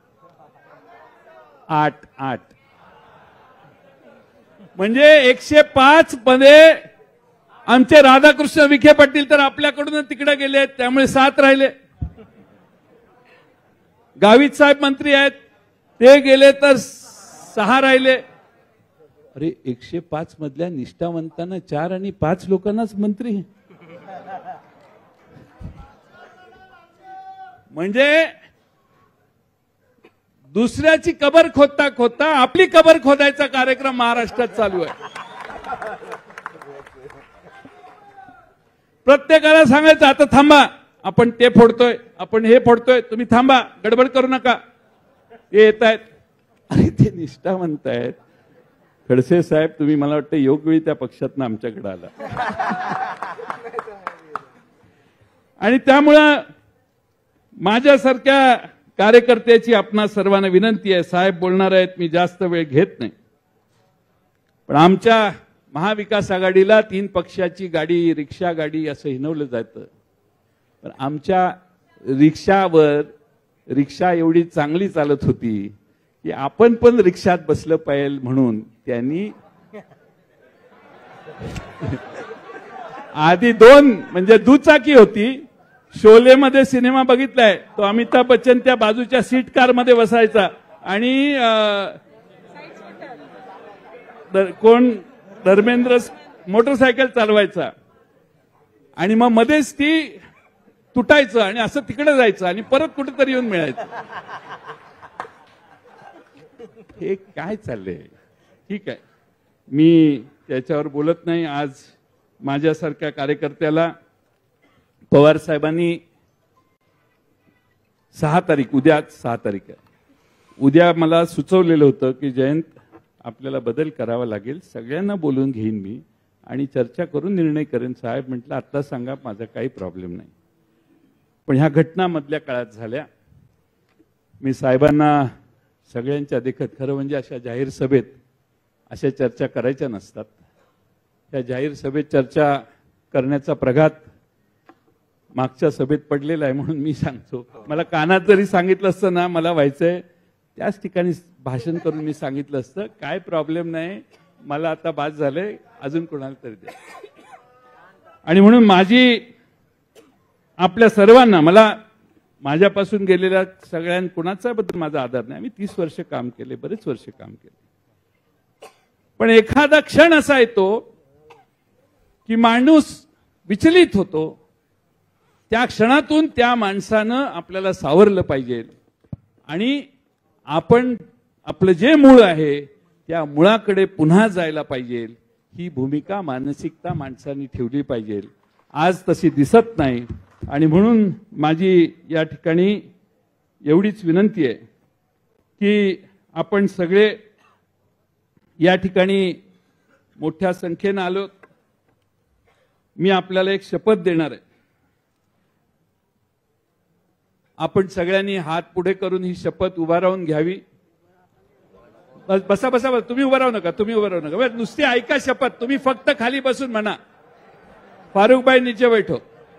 आठ आठ म्हणजे एकशे पाच मध्ये आमचे राधाकृष्ण विखे पाटील तर आपल्याकडून तिकडे गेले, त्यामुळे सात राहिले. गावित साहेब मंत्री आहेत, ते गेले तर सहा राहिले. अरे एकशे पाच मधल्या निष्ठावंतांना चार आणि पाच लोकांनाच मंत्री, म्हणजे दुसऱ्याची कबर खोदता खोदता आपली कबर खोदायचा कार्यक्रम महाराष्ट्रात चालू आहे. प्रत्येकाला सांगायचं आता थांबा, आपण ते फोडतोय, आपण हे फोडतोय, तुम्ही थांबा, गडबड करू नका, ते येत आहेत. अरे ते निष्ठावंत आहेत. खडसे साहेब तुम्ही मला वाटतं योग्य त्या पक्षातनं आमच्याकडे आला, आणि त्यामुळं माझ्यासारख्या कार्यकर्त्याची आपणा सर्वांना विनंती आहे. साहेब बोलणार आहेत, मी जास्त वेळ घेत नाही, पण आमच्या महाविकास आघाडीला तीन पक्षाची गाडी, रिक्षा गाडी असं हिनवलं जातं. पण आमच्या रिक्षावर रिक्षा एवढी चांगली चालत होती की आपण पण रिक्षात बसलं पाहिजे म्हणून त्यांनी आधी दोन म्हणजे दुचाकी होती. शोलेमध्ये सिनेमा बघितलाय तो अमिताभ बच्चन त्या बाजूच्या सीट कार मध्ये बसायचा आणि कोण धर्मेंद्र मोटरसायकल चालवायचा आणि मग मध्येच ती तुटायचं आणि असं तिकडे जायचं आणि परत कुठेतरी येऊन मिळायचं. हे काय चाललंय? ठीक आहे, मी त्याच्यावर बोलत नाही. आज माझ्यासारख्या कार्यकर्त्याला पवार साहेबांनी सहा तारीख उद्या सहा तारीख आहे, उद्या मला सुचवलेलं होतं की जयंत आपल्याला बदल करावा लागेल, सगळ्यांना बोलून घेईन मी आणि चर्चा करून निर्णय करेन. साहेब म्हटलं आता सांगा, माझा काही प्रॉब्लेम नाही. पण ह्या घटना मधल्या काळात झाल्या. मी साहेबांना सगळ्यांच्या देखत, खरं म्हणजे अशा जाहीर सभेत अशा चर्चा करायच्या नसतात. त्या जाहीर सभेत चर्चा करण्याचा प्रघात मागच्या सभेत पडलेला आहे म्हणून मी सांगतो. मला कानात जरी सांगितलं असतं ना मला व्हायचंय त्याच ठिकाणी भाषण करून मी सांगितलं असतं काय प्रॉब्लेम नाही, मला आता बाद झालंय, अजून कोणाला तरी द्या. आणि म्हणून माझी आपल्या सर्वांना, मला माझ्यापासून गेलेल्या सगळ्यांना कुणाचा बद्दल माझा आदर नाही. मी तीस वर्ष काम केले, बरेच वर्ष काम केले. पण एखादा क्षण असा येतो की माणूस विचलित होतो. त्या क्षणातून त्या माणसानं आपल्याला सावरलं पाहिजे आणि आपण आपलं जे मूळ आहे त्या मुळाकडे पुन्हा जायला पाहिजे. ही भूमिका, मानसिकता माणसांनी ठेवली पाहिजे. आज तशी दिसत नाही. आणि म्हणून माझी या ठिकाणी एवढीच विनंती आहे की आपण सगळे या ठिकाणी मोठ्या संख्येने आलो. मी आपल्याला एक शपथ देणार आहे. आपण सगळ्यांनी हात पुढे करून ही शपथ उभा राहून घ्यावी. बसा बसा तुम्ही उभा राहू नका, तुम्ही उभा राहू नका, नुसती ऐका शपथ. तुम्ही फक्त खाली बसून म्हणा, फारुखभाई नीचे बैठो.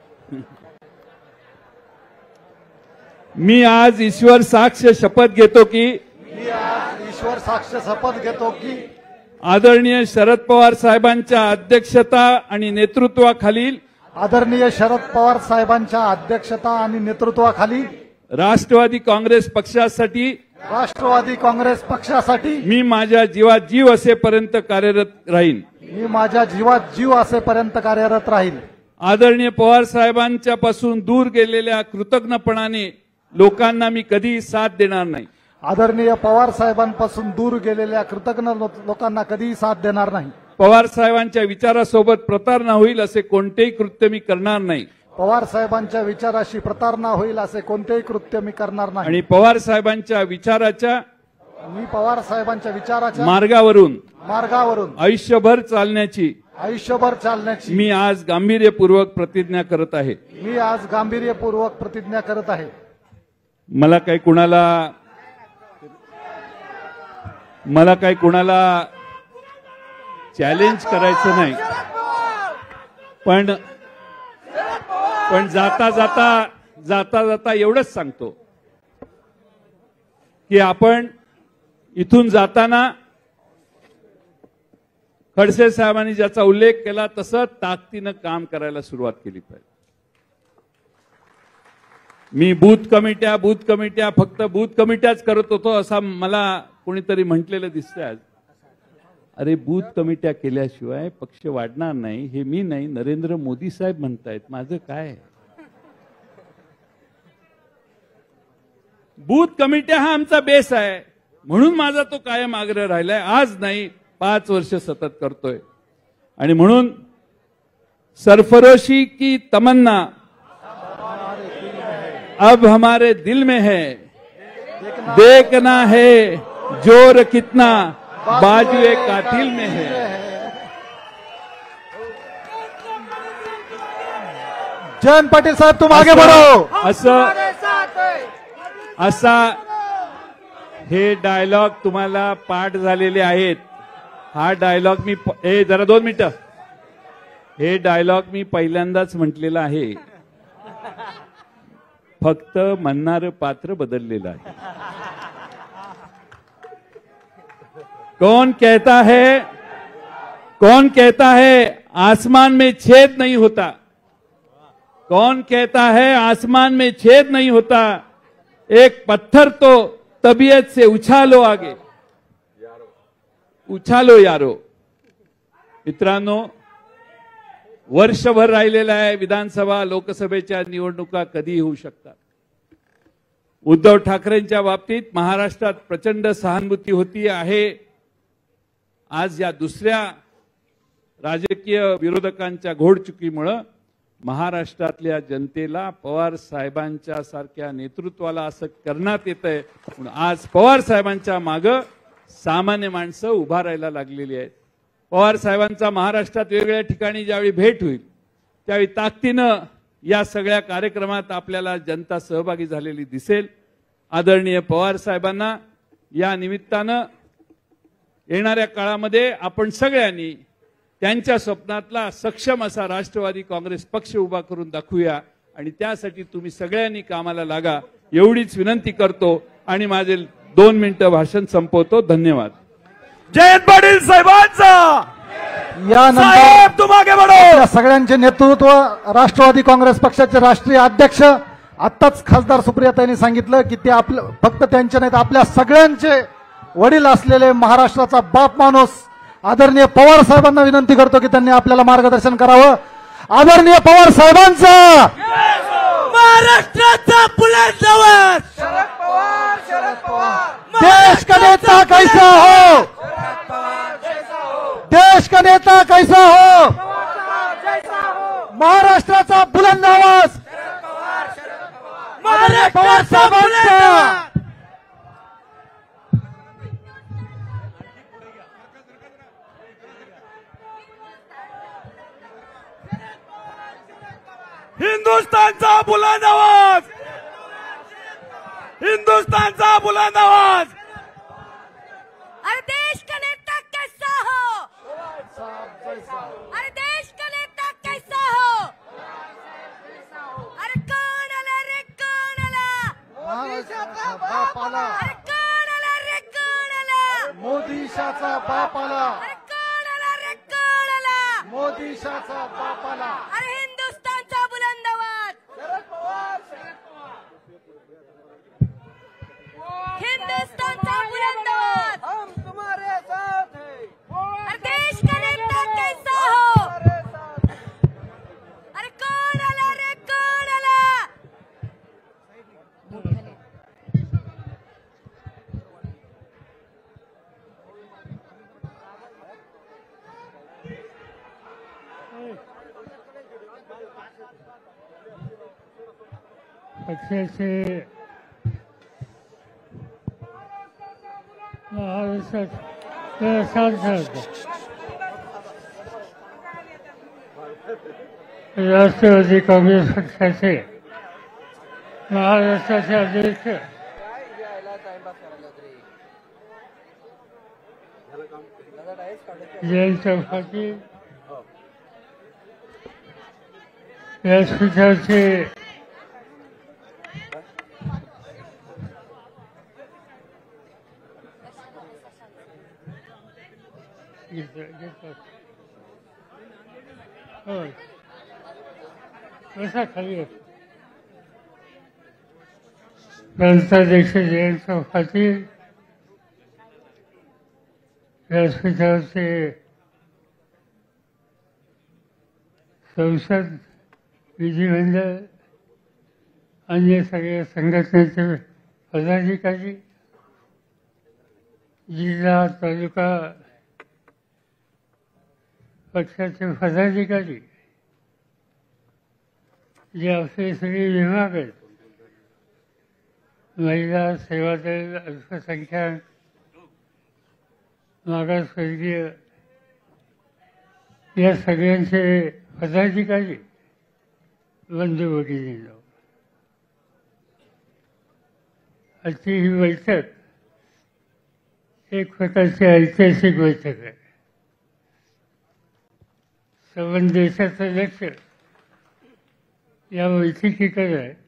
मी आज ईश्वर साक्ष शपथ घेतो की मी आज ईश्वर साक्ष शपथ घेतो की आदरणीय शरद पवार साहेबांच्या अध्यक्षता आणि नेतृत्वाखालील आदरणीय शरद पवार साहेबांच्या अध्यक्षता आणि नेतृत्वाखाली राष्ट्रवादी काँग्रेस पक्षासाठी राष्ट्रवादी काँग्रेस पक्षासाठी मी माझ्या जीवात जीव असेपर्यंत कार्यरत राहीन. मी माझ्या जीवात जीव असेपर्यंत कार्यरत राहील. आदरणीय पवार साहेबांच्या पासून दूर गेलेल्या कृतज्ञपणाने लोकांना मी कधी साथ देणार नाही. आदरणीय पवार साहेबांपासून दूर गेलेल्या कृतज्ञ लोकांना कधीही साथ देणार नाही. पवार साहेबांच्या विचारासोबत प्रतारणा होईल असे कोणतेही कृत्य मी करणार नाही. पवार साहेबांच्या विचाराशी प्रतारणा होईल असे कोणतेही कृत्य मी करणार नाही आणि पवार साहेबांच्या विचाराच्या मी पवार साहेबांच्या विचाराच्या मार्गावरून मार्गावरून आयुष्यभर चालण्याची आयुष्यभर चालण्याची मी आज गांभीर्यपूर्वक प्रतिज्ञा करत आहे. मी आज गांभीर्यपूर्वक प्रतिज्ञा करत आहे. मला काही कुणाला मला काही कुणाला चॅलेंज करायचं नाही, पण पण जाता जाता जाता जाता एवढंच सांगतो की आपण इथून जाताना खडसे साहेबांनी ज्याचा उल्लेख केला तसं ताकदीनं काम करायला सुरुवात केली पाहिजे. मी बूथ कमिट्या बूथ कमिट्या फक्त बूथ कमिट्याच करत होतो असं मला कोणीतरी म्हटलेलं दिसतंय आज. अरे बूथ कमिट्या केल्याशिवाय पक्ष वाढणार नाही हे मी नाही, नरेंद्र मोदी साहेब म्हणतायत. माझं काय? बूथ कमिट्या हा आमचा बेस आहे म्हणून माझा तो कायम आग्रह राहिलाय. आज नाही, पाच वर्ष सतत करतोय. आणि म्हणून सरफरोशी की तमन्ना अब हमारे दिल में है, देखना है जोर कितना बाजुए कातिल में है. जयंत पाटील साहेब तुम आगे बढ़ो. असं असा हे डायलॉग तुम्हाला पाठ झालेले आहेत. हा डायलॉग मी ए जरा दोन मिनिटं हे डायलॉग मी पहिल्यांदाच म्हटलेला आहे, फक्त म्हणणारं पात्र बदललेलं आहे. कौन कहता है कौन कहता है आसमान में छेद नहीं होता, कौन कहता है आसमान में छेद नहीं होता, एक पत्थर तो तबीयत से उछालो आगे, उछालो यारो. मित्रांनो, वर्षभर राहिलेला आहे. विधानसभा लोकसभेच्या निवडणुका कधी होऊ शकतात. उद्धव ठाकरेंच्या बाबतीत महाराष्ट्रात प्रचंड सहानुभूती होती आहे. आज या दुसऱ्या राजकीय विरोधकांच्या घोडचुकीमुळे महाराष्ट्रातल्या जनतेला पवार साहेबांच्या सारख्या नेतृत्वाला असं करण्यात येतंय. म्हणून आज पवार साहेबांच्या मागे सामान्य माणसं उभा राहायला लागलेली आहेत. पवार साहेबांचा महाराष्ट्रात वेगवेगळ्या ठिकाणी ज्यावेळी भेट होईल त्यावेळी ताकदीनं या सगळ्या कार्यक्रमात आपल्याला जनता सहभागी झालेली दिसेल. आदरणीय पवार साहेबांना या निमित्तानं येणाऱ्या काळामध्ये आपण सगळ्यांनी त्यांच्या स्वप्नातला सक्षम असा राष्ट्रवादी काँग्रेस पक्ष उभा करून दाखवूया आणि त्यासाठी तुम्ही सगळ्यांनी कामाला लागा एवढीच विनंती करतो आणि माझे दोन मिनिटं भाषण संपवतो. धन्यवाद. जयंत पाटील साहेबांचा यानंतर तुम आगे बढ़ो. या सगळ्यांचे नेतृत्व राष्ट्रवादी काँग्रेस पक्षाचे राष्ट्रीय अध्यक्ष आत्ताच खासदार सुप्रियाताईंनी सांगितलं की ते आपलं फक्त त्यांचे नाहीत आपल्या सगळ्यांचे वडील असलेले महाराष्ट्राचा बाप माणूस आदरणीय पवार साहेबांना विनंती करतो की त्यांनी आपल्याला मार्गदर्शन करावं. आदरणीय पवार साहेबांचा महाराष्ट्राचा बुलंदआवाज शरद पवार शरद पवार. देश का नेता कैसा हो, देश का नेता कैसा हो, महाराष्ट्राचा बुलंद आवाज पवार साहेबांचा. हिंदुस्तानचा बुलंद आवाज, हिंदुस्तानचा बुलंद आवाज. अरे देश का नेता कैसा हो, अरे देश का नेता कैसा हो, अरे कौन आला रे कौन आला, महाराष्ट्राचा बाप आला, अरे कौन आला रे कौन आला, मोदीशाचा बाप आला, अरे कौन आला रे कौन आला, मोदीशाचा बाप आला. अरे हिंदुस्तानचा बुलंद आवाज, हिंदुस्तानचा बुलंद आवाज. हम तुम्हारे साथ हैं. अरे देश का नेता कैसा हो, अरे कौन आला रे कौन आला. पक्षाचे महाराष्ट्रात सांसद राष्ट्रवादी काँग्रेस पक्षाचे महाराष्ट्राचे अध्यक्ष जयंत पाटील, व्यासपीठाचे कसा खाली प्रांताध्यक्ष जयंत पाटील, व्यासपीठाचे संसद, विधिमंडळ, अन्य सगळ्या संघटनेचे पदाधिकारी, जिल्हा तालुका पक्षाचे पदाधिकारी, जे आपले सगळे विभाग आहेत, महिला, सेवादल, अल्पसंख्याक, मागासवर्गीय, या सगळ्यांचे पदाधिकारी, बंधू भगिनींनो, आजची ही बैठक एक प्रकारची ऐतिहासिक बैठक आहे. संबंध देशाचं लक्ष या बैठकीकडे आहे.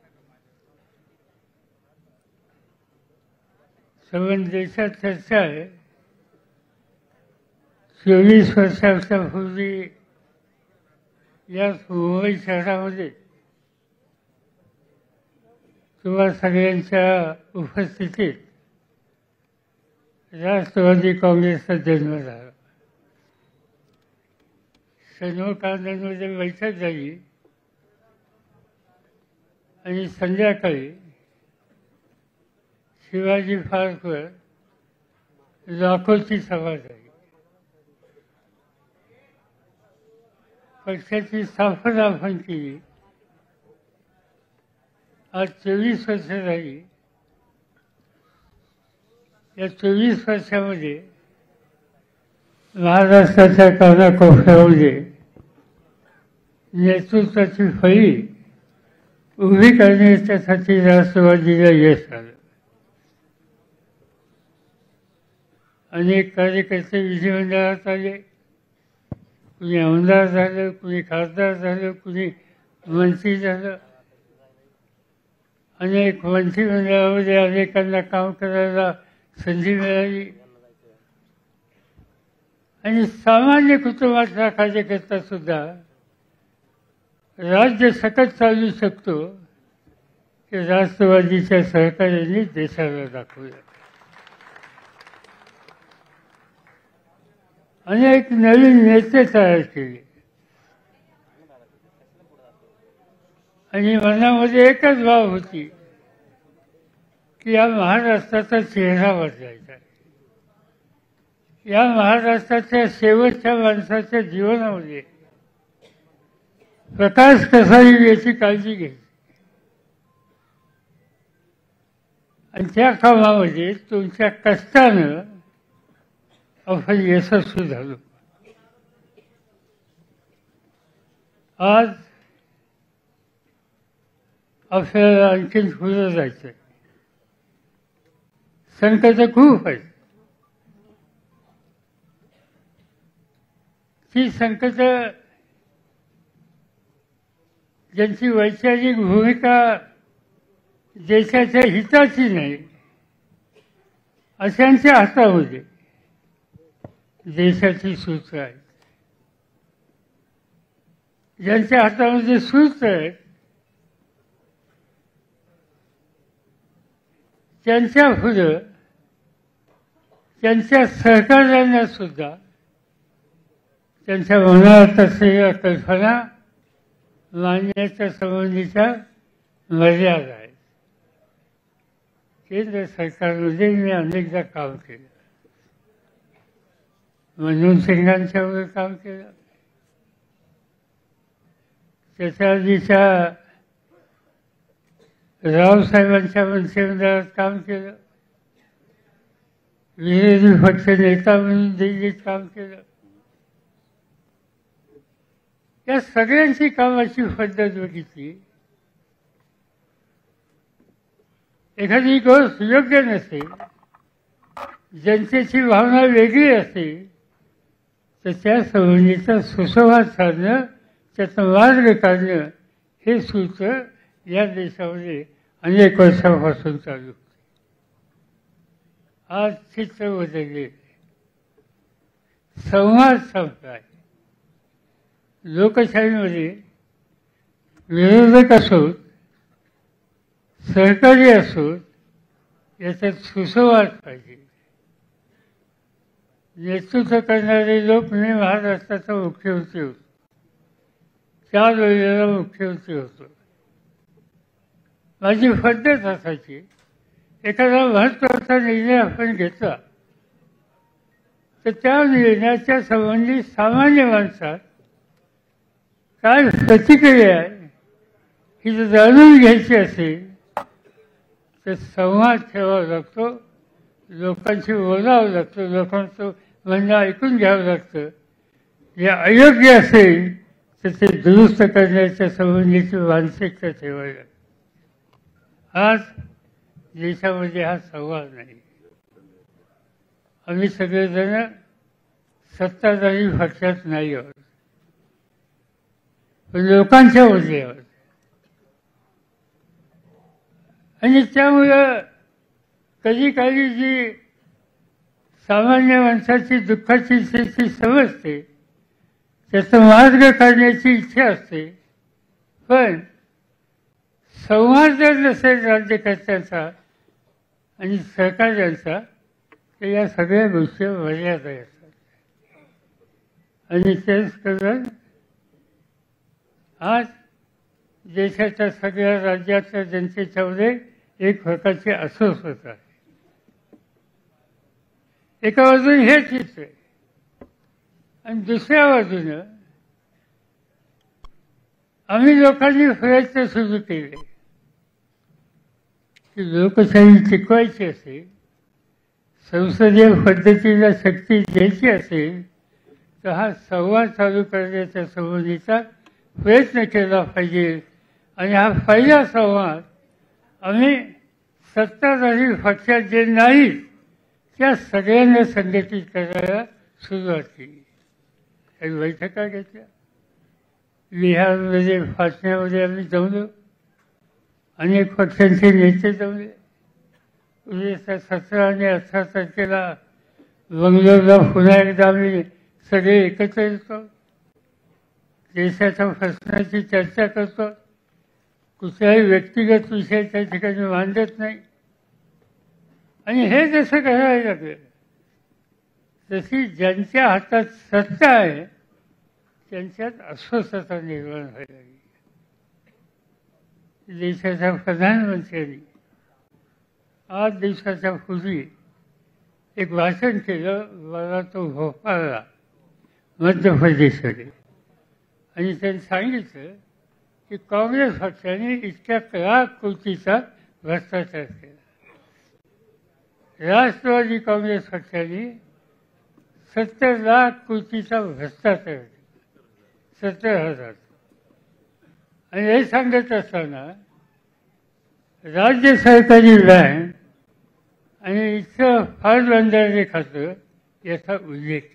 संबंध देशात चर्चा आहे. चोवीस वर्षाच्या पूर्वी या मुंबई शहरामध्ये तुम्हा सगळ्यांच्या उपस्थितीत राष्ट्रवादी काँग्रेसचा जन्म झाला. सन्मुखानंदमध्ये बैठक झाली आणि संध्याकाळी शिवाजी पार्कवर लाखोची सभा झाली. पक्षाची स्थापना आपण केली. आज चोवीस वर्ष झाली. या चोवीस वर्षामध्ये महाराष्ट्राच्या कानाकोपऱ्यामध्ये नेतृत्वाची फळी उभी करण्याच्यासाठी राष्ट्रवादीला यश आलं. अनेक कार्यकर्ते विधिमंडळात आले, कुणी आमदार झालं, कुणी खासदार झालं, कुणी मंत्री झालं. अनेक मंत्रिमंडळामध्ये अनेकांना काम करायला संधी मिळाली आणि सामान्य कुटुंबातला कार्यकर्ता सुद्धा राज्य सकट चालू शकतो की राष्ट्रवादीच्या सहकार्याने देशाला दाखवूया. अनेक नवीन नेते तयार केले आणि मनामध्ये एकच भाव होती की या महाराष्ट्राचा चेहरा बदलायचा. या महाराष्ट्राच्या शेवटच्या माणसाच्या जीवनामध्ये प्रकाश कसा येईल याची काळजी घ्यायची आणि त्या कामामध्ये तुमच्या कष्टानं आपण यशस्वी झालो. आज आपल्याला आणखीन पुढे जायचं आहे. संकट खूप आहेत. ही संकट ज्यांची वैचारिक भूमिका देशाच्या हिताची नाही अशांच्या हातामध्ये देशाची सूत्र आहे. ज्यांच्या हातामध्ये सूत्र आहे त्यांच्या पुढं त्यांच्या सहकार्यांना सुद्धा त्यांच्या मनात असलेल्या कल्पना मांडण्याच्या संबंधीच्या मर्यादा आहेत. केंद्र सरकारमध्ये मी अनेकदा काम केलं. मनमोहन सिंगांच्यावर काम केलं. त्याच्या आधीच्या रावसाहेबांच्या मंत्रिमंडळात काम केलं, विरोधी पक्ष नेता म्हणून दिल्लीत काम केलं. या सगळ्यांची कामाची पद्धत बघितली. एखादी गोष्ट योग्य नसेल, जनतेची भावना वेगळी असेल, तर त्या संबंधीचा सुसंवाद साधणं, त्याचा मार्ग काढणं हे सूत्र या देशामध्ये अनेक वर्षांपासून चालू होते. आज चित्र बदलले, संवाद संपलाय. लोकशाहीमध्ये विरोधक असोत, सहकारी असोत, याच्यात सुसंवाद पाहिजे. नेतृत्व करणारे लोक मी महाराष्ट्राचा मुख्यमंत्री होतो, चार वेळेला मुख्यमंत्री होतो. माझी पद्धत असायची, एखादा महत्त्वाचा निर्णय आपण घेतला तर त्या निर्णयाच्या संबंधी सामान्य माणसात काय प्रतिक्रिया आहे ही जर जाणून घ्यायची असेल तर संवाद ठेवावा लागतो, लोकांशी बोलावं लागतं, लोकांचं म्हणणं ऐकून घ्यावं लागतं. जे अयोग्य असेल तर ते दुरुस्त करण्याच्या संबंधीची मानसिकता ठेवावी लागते. आज देशामध्ये हा संवाद नाही. आम्ही सगळेजण सत्ताधारी पक्षात नाही आहोत, पण लोकांच्या मध्ये आहोत. आणि त्यामुळं कधी काही जी सामान्य माणसाची दुःखाची स्थिती समजते, त्याचा मार्ग काढण्याची इच्छा असते, पण संवाद जर नसेल राज्यकर्त्यांचा आणि सहकार्यांचा तर या सगळ्या गोष्टी मर्यादा येतात. आणि तेच करून आज देशाच्या सगळ्या राज्याच्या जनतेच्यामध्ये एक प्रकारची अस्वस्थता आहे. एका बाजूने हे चित्र आहे आणि दुसऱ्या बाजूनं आम्ही लोकांनी प्रयत्न सुरू केले की लोकशाही टिकवायची असेल, संसदीय पद्धतीला शक्ती द्यायची असेल तर हा संवाद चालू करण्याच्या संबंधीचा प्रयत्न केला पाहिजे. आणि हा पहिला संवाद आम्ही सत्ताधारी पक्षात जे नाहीत त्या सगळ्यांना संघटित करायला सुरुवात केली. काही बैठका घेतल्या, बिहारमध्ये पाटण्यामध्ये आम्ही जमलो, अनेक पक्षांचे नेते जमले. उद्याच्या सतरा आणि अठरा तारखेला बंगलोरला पुन्हा एकदा आम्ही सगळे एकत्र येतो, देशाच्या प्रश्नाची चर्चा करतो. कुठल्याही व्यक्तिगत विषय त्या ठिकाणी मांडत नाही. आणि हे जसं करायला लागलं तशी ज्यांच्या हातात सत्ता आहे त्यांच्यात अस्वस्थता निर्माण व्हायला लागली. देशाच्या प्रधानमंत्र्यांनी आठ दिवसाच्या पूर्वी एक भाषण केलं, मला तो भोपाळला मध्य प्रदेशमध्ये. आणि त्यांनी सांगितलं की काँग्रेस पक्षाने इतक्या लाख कोटीचा भ्रष्टाचार केला. राष्ट्रवादी काँग्रेस पक्षाने सत्तर लाख कोटीचा भ्रष्टाचार केला, सत्तर हजार. आणि हे सांगत असताना राज्य सरकारी बँक आणि इथं फार बंधारे खातं याचा उल्लेख केला.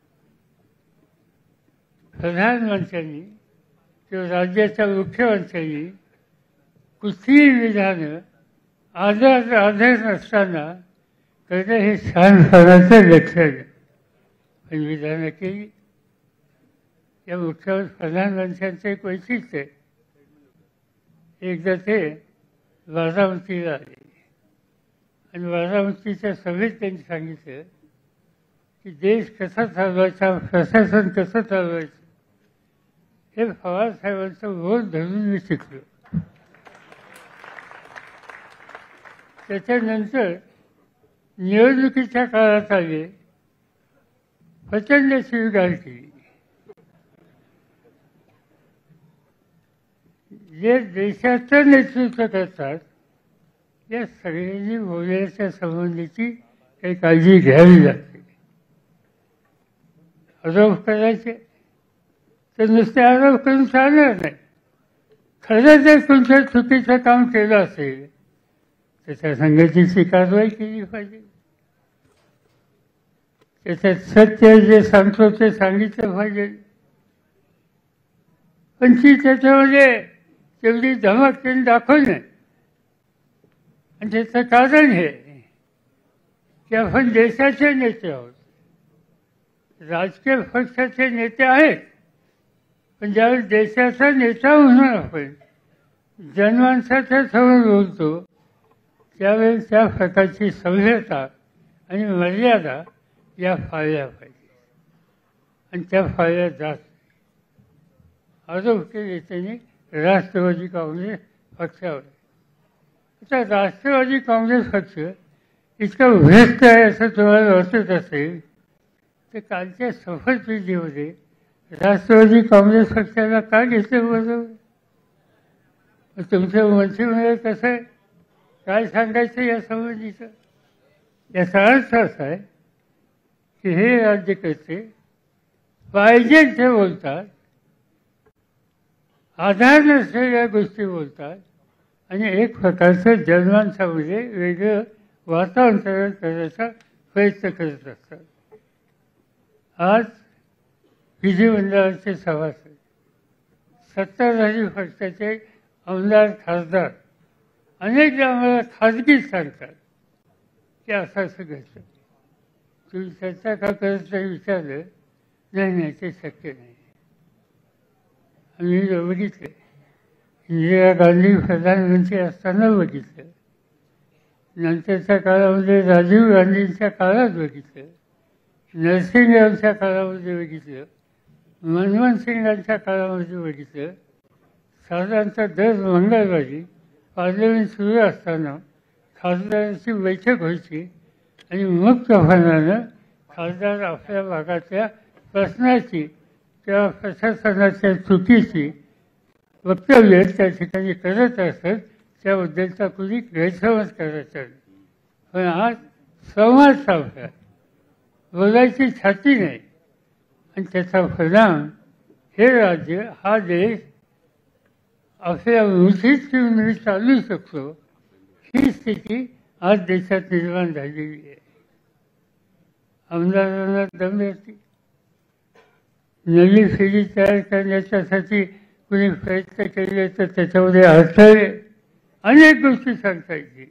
प्रधानमंत्र्यांनी किंवा राज्याच्या मुख्यमंत्र्यांनी कुठलीही विधानं आदर आदर नसताना करणं हे शहाणपणाचं लक्षण आहे. पण विधानं केली. या मुख्यमंत्री प्रधानमंत्र्यांचं एक वैशिष्ट्य आहे, एकदा ते बारामतीला आले आणि बारामतीच्या सभेत त्यांनी सांगितलं की देश कसा चालवायचा, प्रशासन कसं चालवायचं हे पवारसाहेबांचं बोल धरून मी शिकलो. त्याच्यानंतर निवडणुकीच्या काळात आले, प्रचंड शिवीगाळ केली. जे देशाचं नेतृत्व करतात या सगळ्यांनी बोलण्याच्या संबंधीची काही काळजी घ्यावी लागते. आरोप करायचे तर नुसते आरोप करून चालणार नाही. खरं जर तुमच्या चुकीचं काम केलं असेल तर त्या संघटनेची कारवाई केली पाहिजे. त्याच्यात सत्य जे सांगतो ते सांगितलं पाहिजे. पण ती त्याच्यामध्ये तेवढी धमक त्यांनी दाखवली नाही. आणि त्याचं कारण हे की आपण देशाचे नेते आहोत, राजकीय पक्षाचे नेते आहेत, पण ज्यावेळेस देशाचा नेता म्हणून आपण जनमानसाच्या समोर बोलतो त्यावेळेस त्या प्रकारची सभ्यता आणि मर्यादा या पाळल्या पाहिजे. आणि त्या पाळल्या जात आरोप केले त्यांनी राष्ट्रवादी काँग्रेस पक्षावर. आता राष्ट्रवादी काँग्रेस पक्ष इतका भ्रष्ट आहे असं तुम्हाला वाटत असेल तर कालच्या शपथविधीमध्ये राष्ट्रवादी काँग्रेस पक्षाला का घेतलं बरोबर? तुमचं मंत्रिमंडळ कसं आहे, काय सांगायचं या संबंधीचं? याचा अर्थ असा आहे की हे राज्यकर्ते पाहिजे ते बोलतात, आधार नसलेल्या गोष्टी बोलतात आणि एक प्रकारचं जनमानसामध्ये वेगळं वातावरण तयार करण्याचा प्रयत्न करत असतात. आज विधिमंडळाचे सभासद, सत्ताधारी पक्षाचे आमदार खासदार अनेकदा आम्हाला खाजगीत सांगतात की असं असं घडतं. तुम्ही चर्चा का करत नाही विचारलं, नाही नाही ते शक्य नाही. आम्ही बघितलं, इंदिरा गांधी प्रधानमंत्री असताना बघितलं, नंतरच्या काळामध्ये राजीव गांधींच्या काळात बघितलं, नरसिंहरावच्या काळामध्ये बघितलं, मनमोहन सिंगांच्या काळामध्ये बघितलं. साधारणतः दर मंगळवारी पार्लमेंट सुरू असताना खासदारांची बैठक व्हायची आणि मुक्तपणानं खासदार आपल्या भागातल्या प्रश्नाची किंवा प्रशासनाच्या चुकीची वक्तव्य त्या ठिकाणी करत असत, त्याबद्दलचा कुणी गैरसमज करायचा नाही. पण आज संवाद साधला, बोलायची छाती नाही आणि त्याचा परिणाम हे राज्य, हा देश आपल्या मुठीत ठेवून चालू शकतो, ही स्थिती आज देशात निर्माण झालेली आहे. आमदारांना दम येते. नवी फेरी तयार करण्याच्यासाठी कुणी प्रयत्न केले तर त्याच्यामध्ये अडथळे, अनेक गोष्टी सांगता येतील.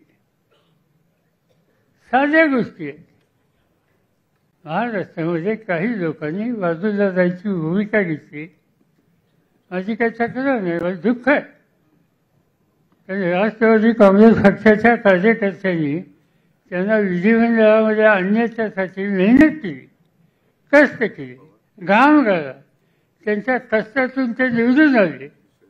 साध्या गोष्टी आहेत. महाराष्ट्रामध्ये काही लोकांनी बाजूला जायची भूमिका घेतली. माझी काही तक्रार नाही, मला दुःख आहे. कारण राष्ट्रवादी काँग्रेस पक्षाच्या कार्यकर्त्यांनी त्यांना विधिमंडळामध्ये आणण्याच्यासाठी मेहनत केली, कष्ट केले, घाम गाळला. त्यांच्या कष्टातून ते निवडून आले.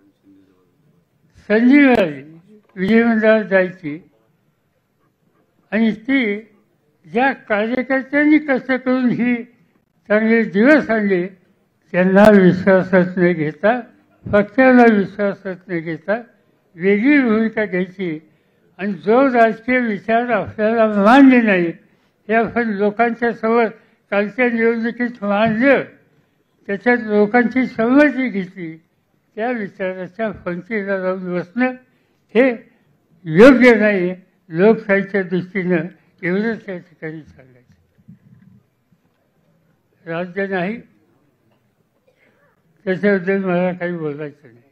संधी मिळाली विधिमंडळात जायची आणि ती ज्या कार्यकर्त्यांनी कष्ट करून ही चांगले दिवस आणले त्यांना विश्वासात न घेता, पक्षाला विश्वासात न घेता वेगळी भूमिका घ्यायची. आणि जो राजकीय विचार आपल्याला मान्य नाही हे आपण लोकांच्या समोर कालच्या निवडणुकीत मांडलं, त्याच्यात लोकांची संमती घेतली, त्या विचाराच्या पंक्तीला जाऊन बसणं हे योग्य नाही. लोकशाहीच्या दृष्टीनं एवढंच त्या ठिकाणी सांगायचं. राज्य नाही त्याच्याबद्दल मला काही बोलायचं नाही.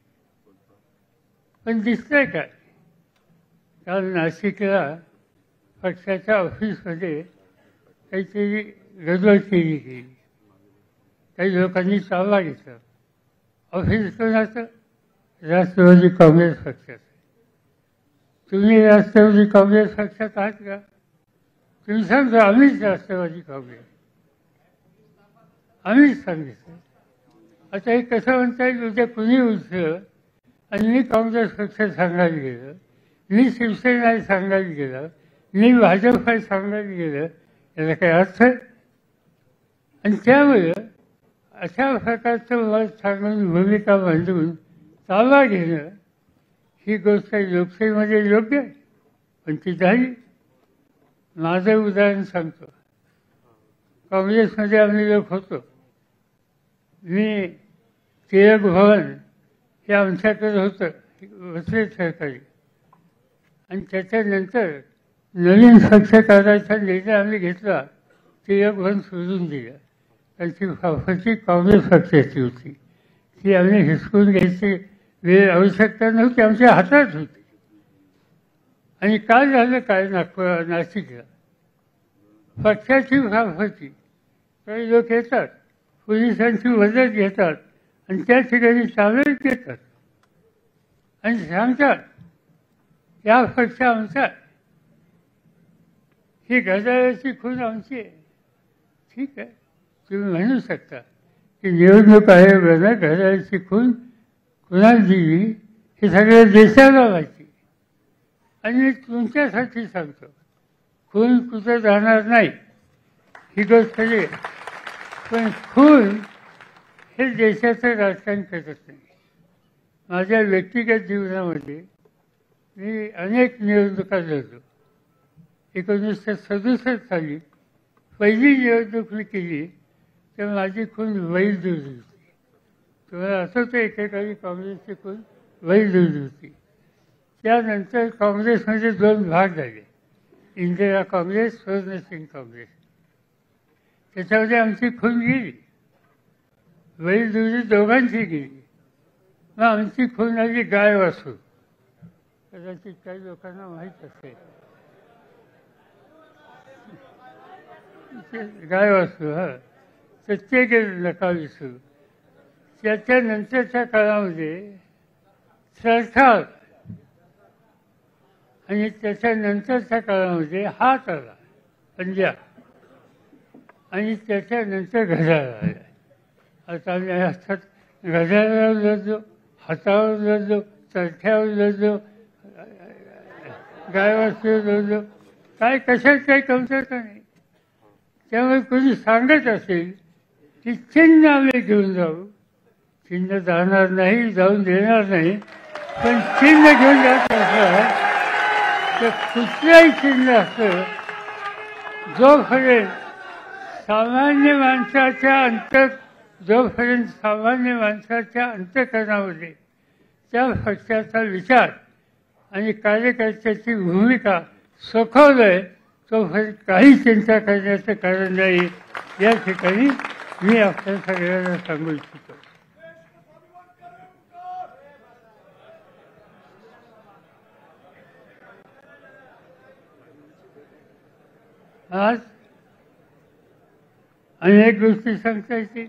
पण दिसतंय काय, काल नाशिकला पक्षाच्या ऑफिसमध्ये काहीतरी गडबड केली गेली. काही लोकांनी ताबा घेतला. ऑफिस कोणाचं? राष्ट्रवादी काँग्रेस पक्षाचं. तुम्ही राष्ट्रवादी काँग्रेस पक्षात आहात का? तुम्ही सांगतो आम्हीच राष्ट्रवादी काँग्रेस, आम्हीच सांगितलं. आता हे कसं म्हणता येईल? उद्या कुणी उठलं आणि मी काँग्रेस पक्ष सांगायला गेलं, मी शिवसेना सांगायला गेलं, मी भाजप सांगायला गेलं, याला काही अर्थ आहे? आणि त्यामुळे अशा प्रकारचं मत सांगून भूमिका मांडून ताबा घेणं ही गोष्ट लोकशाहीमध्ये योग्य आहे. पण ती झाली. माझं उदाहरण सांगतो. काँग्रेसमध्ये आम्ही लोक होतो. मी टिळक भवन हे आमच्याकडे होतं वसई सरकारी, आणि त्याच्यानंतर नवीन पक्ष काढायचा निर्णय आम्ही घेतला. टिळक भवन सोडून दिलं. त्यांची फाफची काँग्रेस पक्षाची होती. ती आम्ही हिसकून घ्यायची वेळ आवश्यकता नव्हती, आमच्या हातात होती. आणि काय झालं काय नागपूर नाशिकला पक्षाची फाफची. काही लोक येतात, पोलिसांची मदत घेतात आणि त्या ठिकाणी ताब्यात घेतात आणि सांगतात या पक्ष आमचा, ही घड्याळाची खून आमची आहे. ठीक आहे, तुम्ही म्हणू शकता की निवडणूक आयोगानं घड्याळाची खून कुणाला दिली हे सगळ्या देशाला माहिती. आणि मी तुमच्यासाठी सांगतो, खून कुठं जाणार नाही ही गोष्ट खरी, पण खून हे देशाचं राजकारण करत नाही. माझ्या व्यक्तिगत जीवनामध्ये मी अनेक निवडणुका लढलो. एकोणीसशे सदुसष्ट साली पहिली निवडणूक मी केली तर माझी खून वैध दुर्ज होती. तुम्हाला आठवतं एकेकाळी काँग्रेसची खून वैध दुर्ज होती. त्यानंतर काँग्रेसमध्ये दोन भाग झाले, इंदिरा काँग्रेस, स्वर्णसिंग काँग्रेस. त्याच्यामध्ये आमची खून गेली, वैध दुर्ज दोघांची गेली. मग आमची खून आली गाय वासू. कदाचित काही लोकांना माहीत असेल, गाय वासू हा प्रत्येक नका विसरू. त्याच्यानंतरच्या काळामध्ये सरकार आणि त्याच्यानंतरच्या काळामध्ये हात आला पंजा, आणि त्याच्यानंतर घड्याळ आला. आता आम्ही हातात घड्याळावर लढलो, हातावर लढलो, चरख्यावर लढलो, गायवासवर लढलो. काय कशात काही कमतरता नाही. त्यामुळे कोणी सांगत असेल की चिन्ह आम्ही घेऊन जाऊ, चिन्ह जाणार नाही, जाऊन देणार नाही. पण चिन्ह घेऊन जात असं तर कुठलंही चिन्ह असतं जोपर्यंत सामान्य माणसाच्या अंतर जोपर्यंत सामान्य माणसाच्या अंतःकरणामध्ये त्या पक्षाचा विचार आणि कार्यकर्त्याची भूमिका सखोल तोपर्यंत काही चिंता करण्याचं कारण नाही. या ठिकाणी मी आपल्या सगळ्यांना सांगू इच्छितो. आज अनेक गोष्टी सांगता येतील.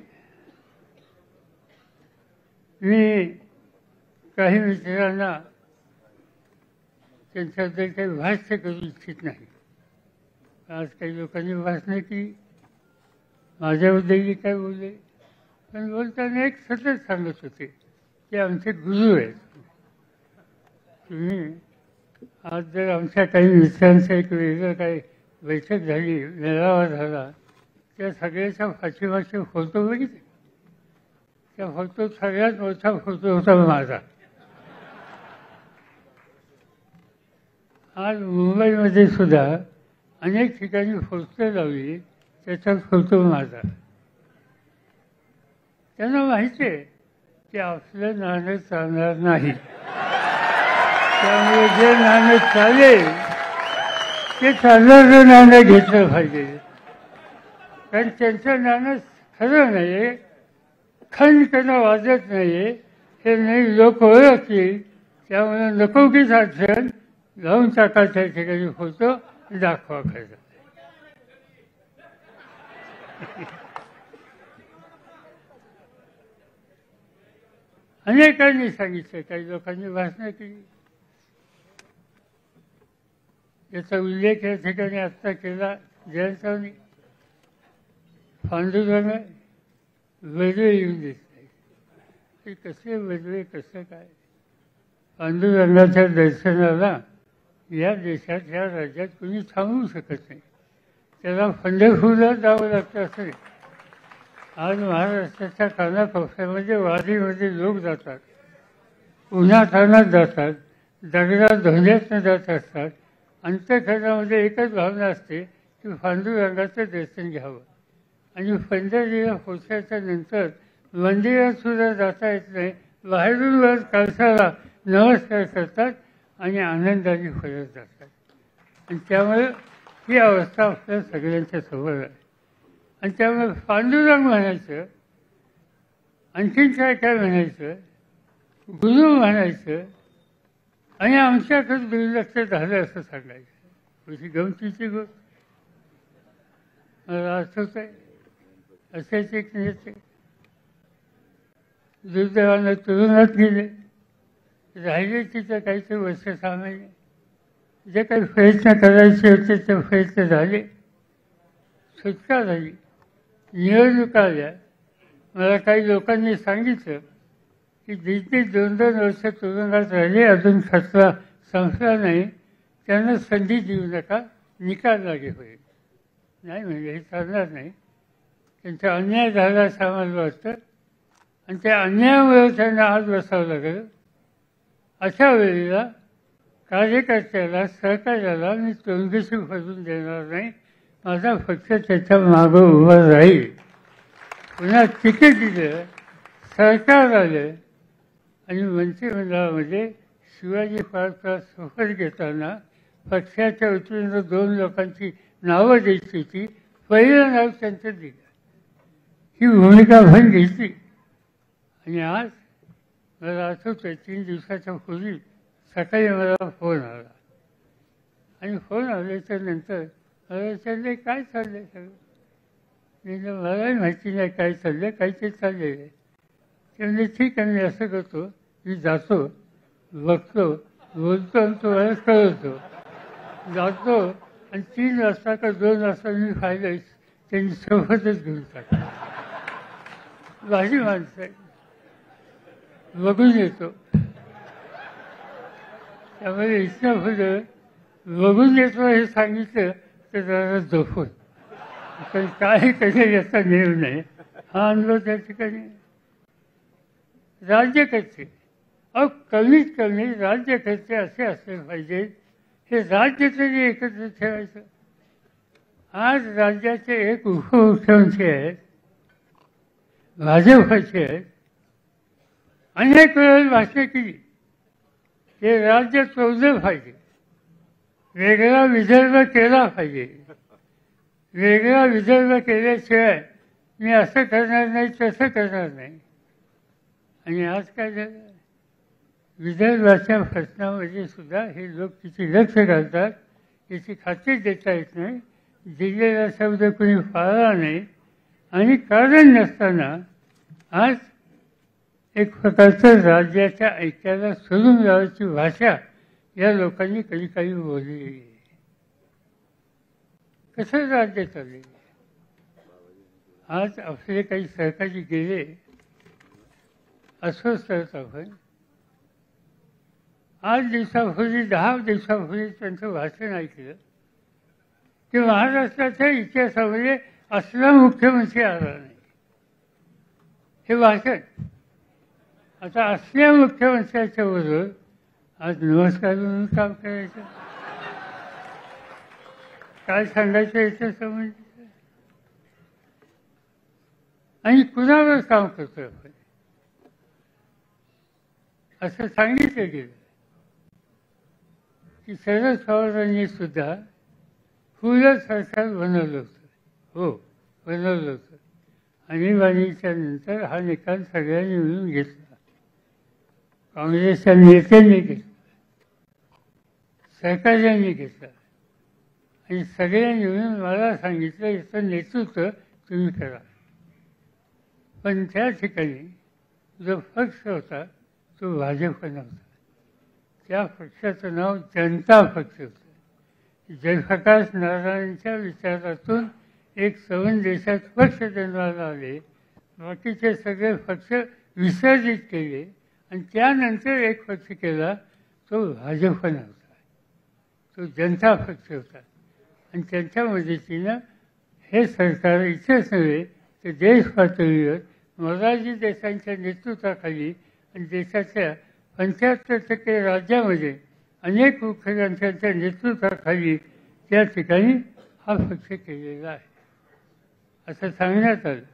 मी काही मित्रांना त्यांच्याबद्दल काही भाष्य करू इच्छित नाही. आज काही लोकांनी भाषणं केली, माझ्याबद्दलही काय बोलले, पण बोलताना एक सतत सांगत होते ते आमचे गुरु आहेत. तुम्ही आज जर आमच्या काही मित्रांचं एक वेगळं काही बैठक झाली, मेळावा झाला, त्या सगळ्याच्या पाठीमागचे फोटो बघितले. त्या फोटोत सगळ्यात मोठा फोटो होता माझा. आज मुंबईमध्ये सुद्धा अनेक ठिकाणी फोटो लावली, त्याच्यात फोटो माझा. त्यांना माहिती आहे की आपलं नाणं चालणार नाही, त्यामुळे जे नाणं चालेल ते चालणारं नाणं घेतलं पाहिजे. कारण त्यांचं नाणं खरं नाही, खणखणं वाजत नाही, हे नाही लोक ओळखतील. त्यामुळे नको की अडचण लावून टाकायच्या ठिकाणी फोटो दाखवा खरं. अनेकांनी सांगितलं, काही लोकांनी भाषणं केली. याचा उल्लेख या ठिकाणी आत्ता केला जयंतरावनी. पांडुरंग वेगळे येऊन देत नाही, ते कसे वेगळे कसं काय. पांडुरंगाच्या दर्शनाला या देशात या राज्यात कोणी थांबवू शकत नाही. त्याला पंढरपूरला जावं लागतं असं नाही. आज महाराष्ट्राच्या कानाकोपऱ्यामध्ये वारीमध्ये लोक जातात, उन्हातान्हात जातात, दगडात धोंड्यातनं जात असतात, अंतःकरणामध्ये एकच भावना असते की पांडुरंगाचं दर्शन घ्यावं. आणि पंढरीला पोचल्याच्या नंतर मंदिरात सुद्धा जाता येत नाही, बाहेरून वर कळसाला नमस्कार करतात आणि आनंदाने परत जातात. आणि त्यामुळे ही अवस्था आपल्या सगळ्यांच्या समोर आहे. आणि त्यामुळे पांडुरंग म्हणायचं, आणखीन काय काय म्हणायचं, गुरु म्हणायचं आणि आमच्याकडे दुर्लक्ष झालं असं सांगायचं. अशी गमतीची गोष्ट मला आठवत आहे. असेच एक नेते दुर्दैवानं तुरुंगात गेले, राहिले तिथं काहीतरी वर्ष सहा महिने. जे काही प्रयत्न करायचे होते ते प्रयत्न झाले, सुटका झाली, निवडणुका आल्या. मला काही लोकांनी सांगितलं की जिथे दोन दोन वर्ष तुरुंगात राहिले, अजून खटला संपला नाही, त्यांना संधी देऊ नका, निकाल लागे होईल. नाही म्हणजे हे चालणार नाही. त्यांचा अन्याय झाला असं आम्हाला वाटतं आणि त्या अन्यायामुळे त्यांना आज बसावं लागलं. अशा वेळेला कार्यकर्त्याला, सहकार्याला मी तोंडगेशी फसवून देणार नाही. माझा पक्ष त्याच्या मागं उभा राहील. पुन्हा तिकीट दिलं, सरकार आलं आणि मंत्रिमंडळामध्ये शिवाजी पार्कला शपथ घेताना पक्षाच्या वतीनं दोन लोकांची नावं द्यायची होती. पहिलं नाव त्यांचं दिलं. ही भूमिका आपण घेतली. आणि आज मला आठवतं तीन दिवसाच्या पूर्वी सकाळी मला फोन आला आणि फोन आल्याच्या नंतर मला विचारले काय चाललंय सगळं. म्हणजे मलाही माहिती नाही काय चाललंय, काहीतरी चाललेलं आहे. ते म्हणजे ठीक आहे, मी असं करतो, मी जातो, बघतो, बोलतो आणि तुम्हाला कळवतो. जातो आणि तीन वाजता का दोन वाजता मी पाहिलं त्यांनी सोबतच घेऊन टाकलं. माझी माणसं आहे, बघून येतो. त्यामुळे इथं पुढं बघून येतो हे सांगितलं तर जरा झोपून, पण काय कधी याचा नेम नाही. हा अनुभव त्या ठिकाणी राज्यकर्ते, अहो कमीत कमी राज्यकर्ते असे असले पाहिजेत, हे राज्य तरी एकत्र ठेवायचं. आज राज्याचे एक उपमुख्यमंत्री आहेत, भाजपचे आहेत. अनेक वेळेस भाषण केली हे राज्य चौधं पाहिजे, वेगळा विदर्भ केला पाहिजे, वेगळा विदर्भ केल्याशिवाय मी असं करणार नाही, तसं करणार नाही. आणि आज काय झालं, विदर्भाच्या प्रश्नामध्ये सुद्धा हे लोक किती लक्ष घालतात याची खात्री देता येत नाही. दिलेला शब्द कोणी पाळला नाही आणि कारण नसताना आज एक प्रकारचं राज्याच्या ऐक्याला सोडून जाण्याची भाषा या लोकांनी कधी काही बोलली. कसं राज्य चालले. आज आपले काही सहकारी गेले, अस्वस्थ आहेत आपण. आठ दिवसापूर्वी दहा दिवसापूर्वी त्यांचं भाषण ऐकलं की महाराष्ट्राच्या इतिहासामध्ये असला मुख्यमंत्री आला नाही. हे भाषण आता असल्या मुख्यमंत्र्याच्या बरोबर आज नमस्कार म्हणून काम करायचं, काय सांगायचं याच्या संबंधित आणि कुणावर काम करतोय आपण असं सांगितलं गेलं की शरद पवारांनी सुद्धा फुलं सरकार बनवलं होतं. हो, बनवलं होतं. आणीबाणीच्या नंतर हा निकाल सगळ्यांनी मिळून घेतला. काँग्रेसच्या नेत्यांनी घेतला, सरकारच्यांनी घेतला आणि सगळ्यांनी मिळून मला सांगितलं याचं नेतृत्व तुम्ही करा. पण त्या ठिकाणी जो पक्ष होता तो भाजप नव्हता. त्या पक्षाचं नाव जनता पक्ष होतं. जयप्रकाश नारायणच्या विचारातून एक सवन देशात पक्ष जन्माला आले, बाकीचे सगळे पक्ष विसर्जित केले आणि त्यानंतर एक पक्ष केला तो भाजप नव्हता, तो जनता पक्ष होता. आणि त्यांच्या मदतीनं हे सरकार इथेच नव्हे तर देश पातळीवर मोरारजी देसाईंच्या नेतृत्वाखाली आणि देशाच्या पंच्याहत्तर टक्के राज्यामध्ये अनेक मुख्यमंत्र्यांच्या नेतृत्वाखाली त्या ठिकाणी हा पक्ष केलेला आहे असं सांगण्यात आलं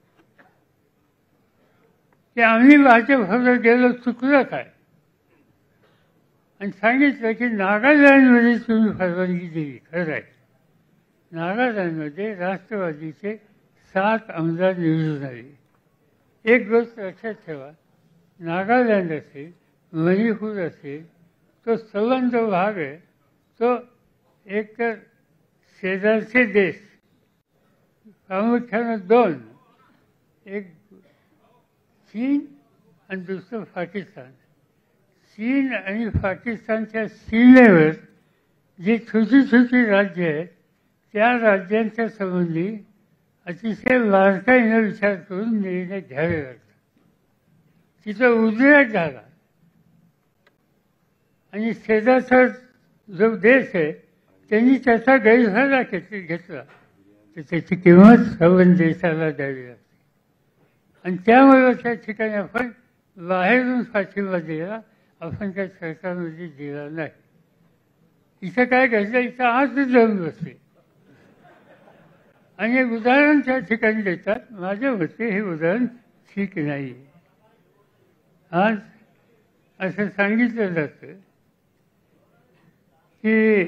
की आम्ही भाजपवर गेलो चुकलं काय आणि सांगितलं की नागालँडमध्ये तुम्ही परवानगी दिली. खरं आहे, नागालँडमध्ये राष्ट्रवादीचे सात आमदार निवडून आले. एक गोष्ट लक्षात ठेवा, नागालँड असेल, मणिपूर असेल, तो संबंध भाग आहे, तो एक तर शेजारचे देश, प्रामुख्यानं दोन, एक चीन आणि दुसरं पाकिस्तान. चीन आणि पाकिस्तानच्या सीमेवर जी छोटी छोटी राज्य आहेत त्या राज्यांच्या संबंधी अतिशय बारकाईनं विचार करून निर्णय घ्यावे लागतात. तिथं उद्रेक झाला आणि शेजारचा जो देश आहे त्यांनी त्याचा गैरफायदा घेतला तर त्याची किंमत सर्व देशाला द्यावी लागते. आणि त्यामुळे त्या ठिकाणी आपण बाहेरून पाठिंबा दिला, आपण काही सरकारमध्ये दिला नाही. इथं काय घडलं, इथं आज जाऊन बसले आणि एक उदाहरण त्या ठिकाणी देतात. माझ्या मते हे उदाहरण ठीक नाही. आज असं सांगितलं जातं की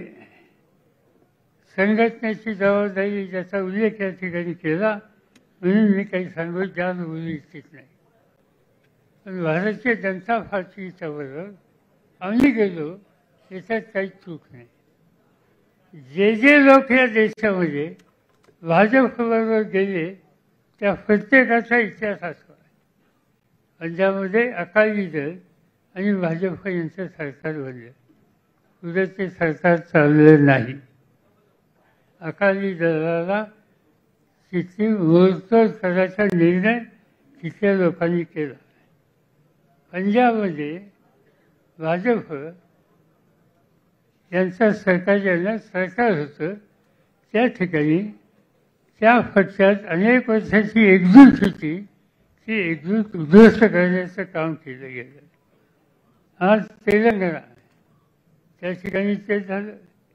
संघटनेची जबाबदारी ज्याचा उल्लेख या ठिकाणी केला म्हणून मी काही सांगू जास्त बोलू इच्छित नाही. पण भारतीय जनता पार्टीच्या बरोबर आम्ही गेलो याच्यात काही चूक नाही. जे जे लोक या देशामध्ये भाजपबरोबर गेले त्या प्रत्येकाचा इतिहास असतो. पंजाबमध्ये अकाली दल आणि भाजप यांचं सरकार बनलं, पुढे ते सरकार चाललं नाही. अकाली दलाला तिथली मोडतोड करायचा निर्णय तिथल्या लोकांनी केला. पंजाबमध्ये भाजप यांचं सरकार ज्यांना सरकार होतं त्या ठिकाणी त्या पक्षात अनेक वर्षाची एकजूट होती, ती एकजूट उद्ध्वस्त करण्याचं काम केलं गेलं. आज तेलंगणा त्या ठिकाणी तेच झालं,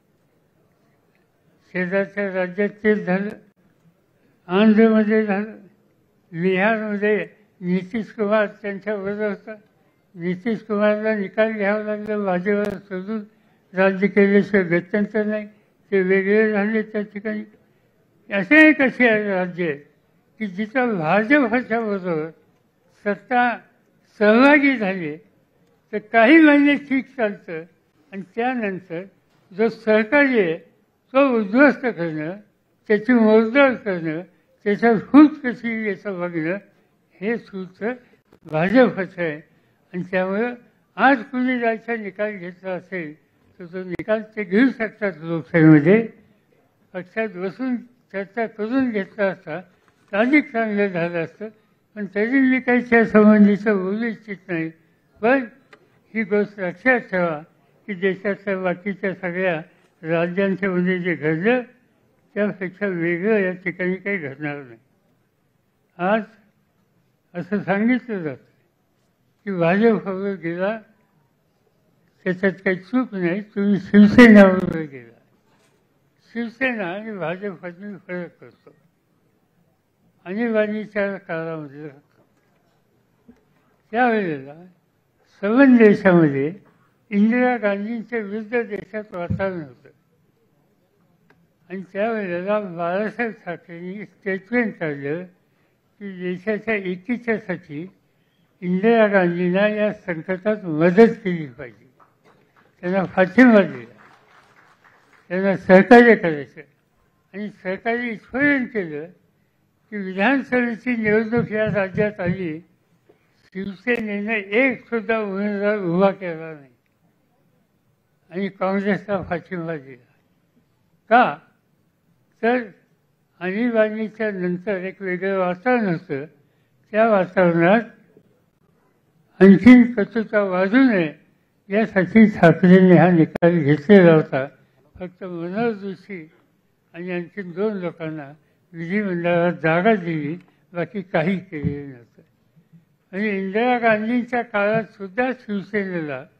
शेजारच्या राज्यात तेच झालं, आंध्रमध्ये झालं, बिहारमध्ये नितीश कुमार त्यांच्याबरोबर होता. नितीश कुमारला निकाल घ्यावा लागला, भाजपला सोडून राज्य केल्याशिवाय गत्यंतर नाही, ते वेगळे झाले त्या ठिकाणी. असे एक असे राज्य आहे की जिथं भाजपच्या बरोबर सत्ता सहभागी झाली तर काही महिने ठीक चालतं आणि त्यानंतर जो सहकारी आहे तो उद्ध्वस्त करणं, त्याची मोडतोड करणं, त्याच्यात फूट कशी याचं बघणं हे सूत्र भाजपचं आहे. आणि त्यामुळं आज कुणी जायचा निकाल घेतला असेल तर तो निकाल ते घेऊ शकतात लोकशाहीमध्ये. पक्षात बसून चर्चा करून घेतला असता तर अधिक चांगलं झालं असतं. पण तरी मी काही त्या संबंधीचं बोलू इच्छित नाही. पण ही गोष्ट लक्षात ठेवा की देशातल्या बाकीच्या सगळ्या राज्यांच्या मध्ये जे घडलं त्यापेक्षा वेगळं या ठिकाणी काही घडणार नाही. आज असं सांगितलं जातं की भाजपबरोबर गेला त्याच्यात काही चूक नाही, तुम्ही शिवसेनेबरोबर गेला. शिवसेना आणि भाजपमध्ये फरक करतो. आणीबाणीच्या काळामध्ये त्यावेळेला संबंध देशामध्ये इंदिरा गांधींच्या विरुद्ध देशात वातावरण होतं आणि त्यावेळेला बाळासाहेब ठाकरेंनी स्टेटमेंट काढलं की देशाच्या एकीच्यासाठी इंदिरा गांधींना या संकटात मदत केली पाहिजे, त्यांना पाठिंबा दिला, त्यांना सहकार्य करायचं. आणि सहकार्य इथपर्यंत केलं की विधानसभेची निवडणूक या राज्यात आली, शिवसेनेनं एक सुद्धा उमेदवार उभा केला नाही आणि काँग्रेसला पाठिंबा दिला. का तर आणीबाणीच्या नंतर एक वेगळं वातावरण होतं. त्या वातावरणात आणखीन कटुता वाढू नये यासाठी ठाकरेंनी हा निकाल घेतलेला होता. फक्त मनोहर जोशी आणि आणखीन दोन लोकांना विधिमंडळात जागा दिली, बाकी काही केलेलं नव्हतं. आणि इंदिरा गांधींच्या काळात सुद्धा शिवसेनेला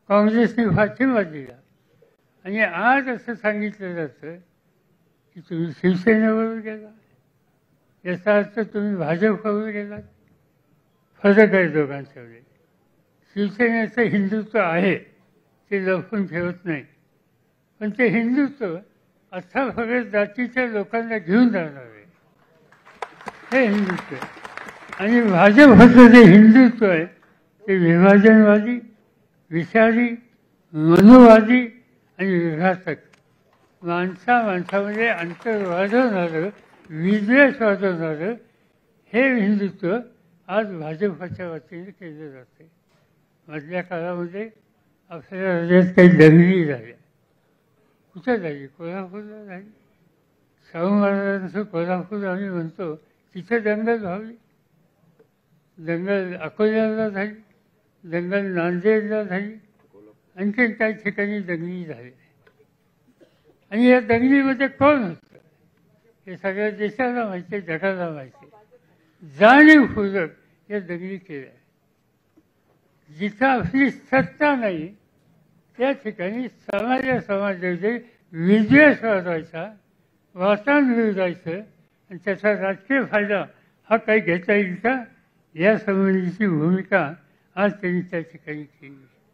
काँग्रेसने पाठिंबा दिला आणि आज असं सांगितलं जातं की तुम्ही शिवसेनेवर गेला, याचा अर्थ तुम्ही भाजपवर गेलात. फरक आहे दोघांच्यामध्ये. शिवसेनेचं हिंदुत्व आहे ते लपवून ठेवत नाही, पण ते हिंदुत्व अथवा फक्त जातीच्या लोकांना घेऊन जाणार आहे, हे हिंदुत्व आहे. आणि भाजपचं जे हिंदुत्व आहे ते विभाजनवादी, विषारी, मनोवादी आणि विघातक, माणसा माणसामध्ये अंतर वाढवणारं, विद्वेष वाढवणारं हे हिंदुत्व आज भाजपच्या वतीने केलं जाते. मधल्या काळामध्ये आपल्या राज्यात काही दंगली झाल्या. कुठं झाली? कोल्हापूरला झाली. शाहू महाराजांचं कोल्हापूर आम्ही म्हणतो, तिथं दंगल व्हावी. दंगल अकोल्याला झाली, दंगल नांदेडला झाली, आणखी काही ठिकाणी दंगली झाली. आणि या दंगलीमध्ये कोण होतं हे सगळ्या देशाला माहिती आहे, जगाला माहिती आहे. जाणीवपूर्वक या दंगली केल्या. जिथं आपली सत्ता नाही त्या ठिकाणी समाजा समाजाचे विद्वेष वाढवायचा, वातावरण मिळवायचं आणि त्याचा राजकीय फायदा हा काही घेता येईल का, या संबंधीची भूमिका आज त्यांनी त्या ठिकाणी केली.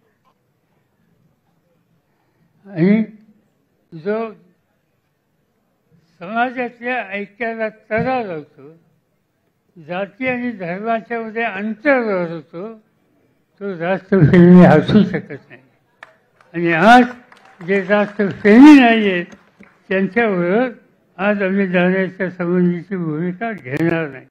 आणि जो समाजातल्या ऐक्याला तडा लावतो, जाती आणि धर्माच्या मध्ये अंतर वाढवतो, तो राष्ट्रप्रेमी असू शकत नाही. आणि आज जे राष्ट्रप्रेमी नाही आहेत त्यांच्याबरोबर आज आम्ही जाण्याच्या संबंधीची भूमिका घेणार नाही.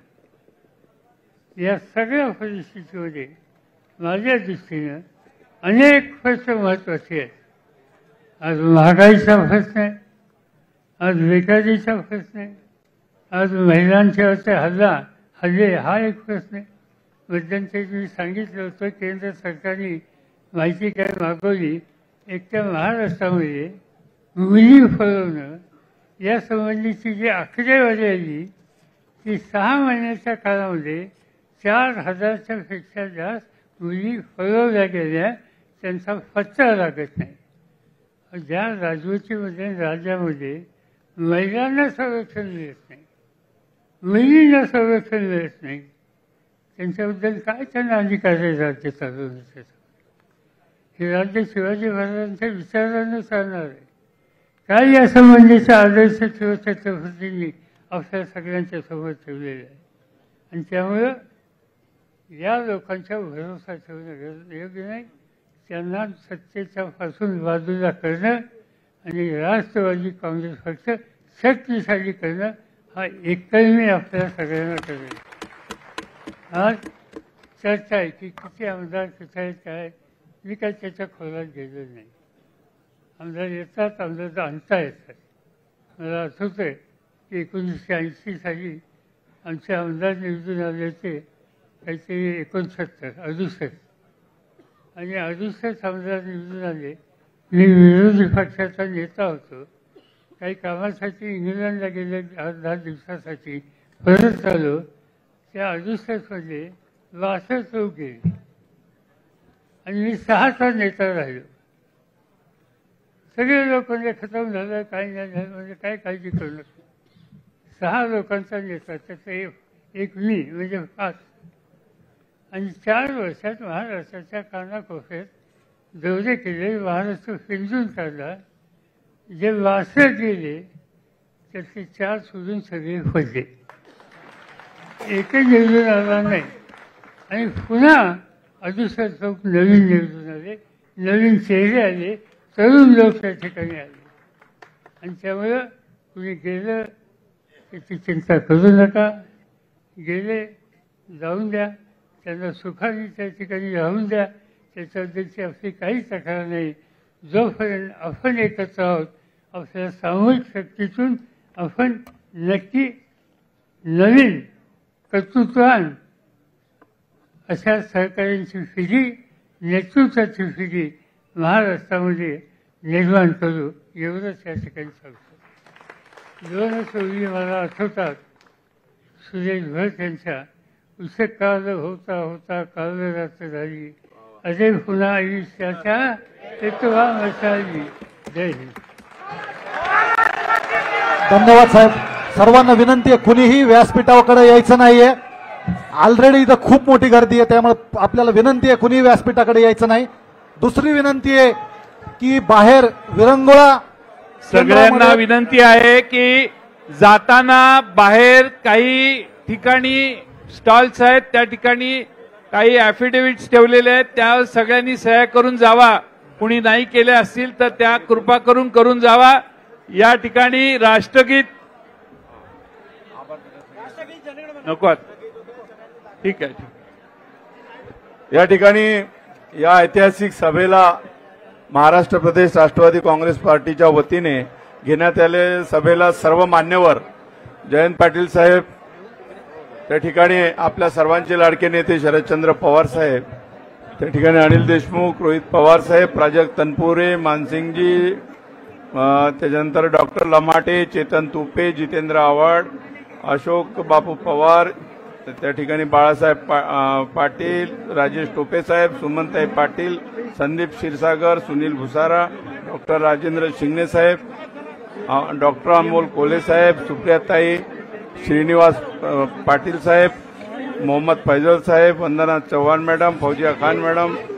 या सगळ्या परिस्थितीमध्ये माझ्या दृष्टीनं अनेक प्रश्न महत्त्वाचे आहेत. आज महागाईचा प्रश्न आहे, आज बेकारीचा प्रश्न आहे, आज महिलांच्यावरचे हल्ला हल्ले हा एक प्रश्न आहे. मध्यंतरी मी सांगितलं होतं केंद्र सरकारने माहिती काय मागवली, एकट्या महाराष्ट्रामध्ये मुली फळवणं या संबंधीची जी आकडेवारी आली ती सहा महिन्याच्या काळामध्ये चार हजारच्या पेक्षा जास्त मुली फळवल्या गेल्या, त्यांचा पत्ता लागत नाही. ज्या राजवटीमध्ये राज्यामध्ये महिलांना संरक्षण मिळत नाही, मुलींना संरक्षण मिळत नाही, त्यांच्याबद्दल काय त्यांना अधिकार आहे राज्य चालवण्याचं? हे राज्य शिवाजी महाराजांच्या विचारानं चालणार आहे. काय या संबंधीचा आदर्श छत्रपतींनी आपल्या सगळ्यांच्या समोर ठेवलेला आहे. आणि त्यामुळं या लोकांच्या भरोसा ठेवणं योग्य नाही. त्यांना सत्तेच्या पासून बाजूला करणं आणि राष्ट्रवादी काँग्रेस पक्ष शक्तिशाली करणं हा एकमेव आपल्याला सगळ्यांना करेल. आज चर्चा आहे की किती आमदार कुठे आहेत काय, मी काय त्याच्या खोलात गेलो नाही. आमदार येतात, आमदार आणता येतात. मला आठवतं आहे की एकोणीसशे ऐंशी साली आमचे आमदार निवडून आले होते काहीतरी एकोणसत्तर अडुसष्ट आणि अडुसष्ट आमदार निवडून आले. मी विरोधी पक्षाचा नेता होतो. काही कामासाठी इंग्लंडला गेले, आठ दहा दिवसासाठी परत आलो. त्या अडुसष्टमध्ये बासष्ट लोक गेले आणि मी सहाचा नेता राहिलो. सगळे लोक म्हणजे खतम झालं, काही नाही झालं, म्हणजे काय काळजी करू नका. सहा लोकांचा नेता, त्याचा एक एक मी म्हणजे पाच. आणि चार वर्षात महाराष्ट्राच्या कानाकोपऱ्यात दौरे केले, महाराष्ट्र फिरजून काढला. जे बासष्ट गेले त्यातले चार सोडून सगळे पडले, एकही निवडून आला नाही. आणि पुन्हा अडुसष्ट लोक नवीन निवडून आले, नवीन चेहरे आले, तरुण लोक त्या ठिकाणी आले. आणि त्यामुळं कुणी गेलं त्याची चिंता करू नका. गेले जाऊन द्या, त्यांना सुखाने त्या ठिकाणी राहून द्या, त्याच्याबद्दलची आपली काही तक्रार नाही. जोपर्यंत आपण एकत्र आहोत, आपल्या सामूहिक शक्तीतून आपण नक्की नवीन कर्तृत्वान अशा सहकार्यांची पिढी, नेतृत्वाची पिढी महाराष्ट्रामध्ये निर्माण करू, एवढंच या ठिकाणी सांगतो. दोनच ओळी मला आठवतात सुरेश भट यांच्या, उशीर काल होता होता काल रात्र झाली, अजय पुन्हा आयुष्याच्या इतवा मशाली. जय हिंद. धन्यवाद साहेब. सर्वांना विनंती आहे, कुणीही व्यासपीठाकडे यायचं नाहीये. ऑलरेडी इथं खूप मोठी गर्दी आहे, त्यामुळे आपल्याला विनंती आहे कुणीही व्यासपीठाकडे यायचं नाही. दुसरी विनंती आहे की बाहेर विरंगुळा सगळ्यांना विनंती आहे की जाताना बाहेर काही ठिकाणी स्टॉल्स आहेत, त्या ठिकाणी काही ऍफिडेव्हिट्स ठेवलेले आहेत, त्या सगळ्यांनी सह्या करून जावा. कुणी नाही केले असतील तर त्या कृपा करून करून जावा. या ठिकाणी राष्ट्रगीत नको. ठीक आहे. या ठिकाणी या ऐतिहासिक सभेला महाराष्ट्र प्रदेश राष्ट्रवादी काँग्रेस पार्टीच्या वतीने घेण्यात आले सभेला सर्व मान्यवर, जयंत पाटील साहेब, त्या ठिकाणी आपल्या सर्वांचे लाडके नेते शरदचंद्र पवार साहेब, त्या ठिकाणी अनिल देशमुख, रोहित पवार साहेब, प्राजक्त तनपुरे, मानसिंगजी, त्याच्यानंतर डॉक्टर लमाटे, चेतन तुपे, जितेंद्र आव्हाड, अशोक बापू पवार, त्या ठिकाणी बाळासाहेब पा, Patil, Rajesh Tope Saheb, Sumantai Patil, Sandeep Kshirsagar, Sunil Bhusara, doctor Rajendra Shingne Saheb, doctor Amol Kolhe Saheb, Supriyatai, Shrinivas Patil Saheb, Mohammad Faizal Saheb, Vandana Chavan madam, Fauzia Khan madam,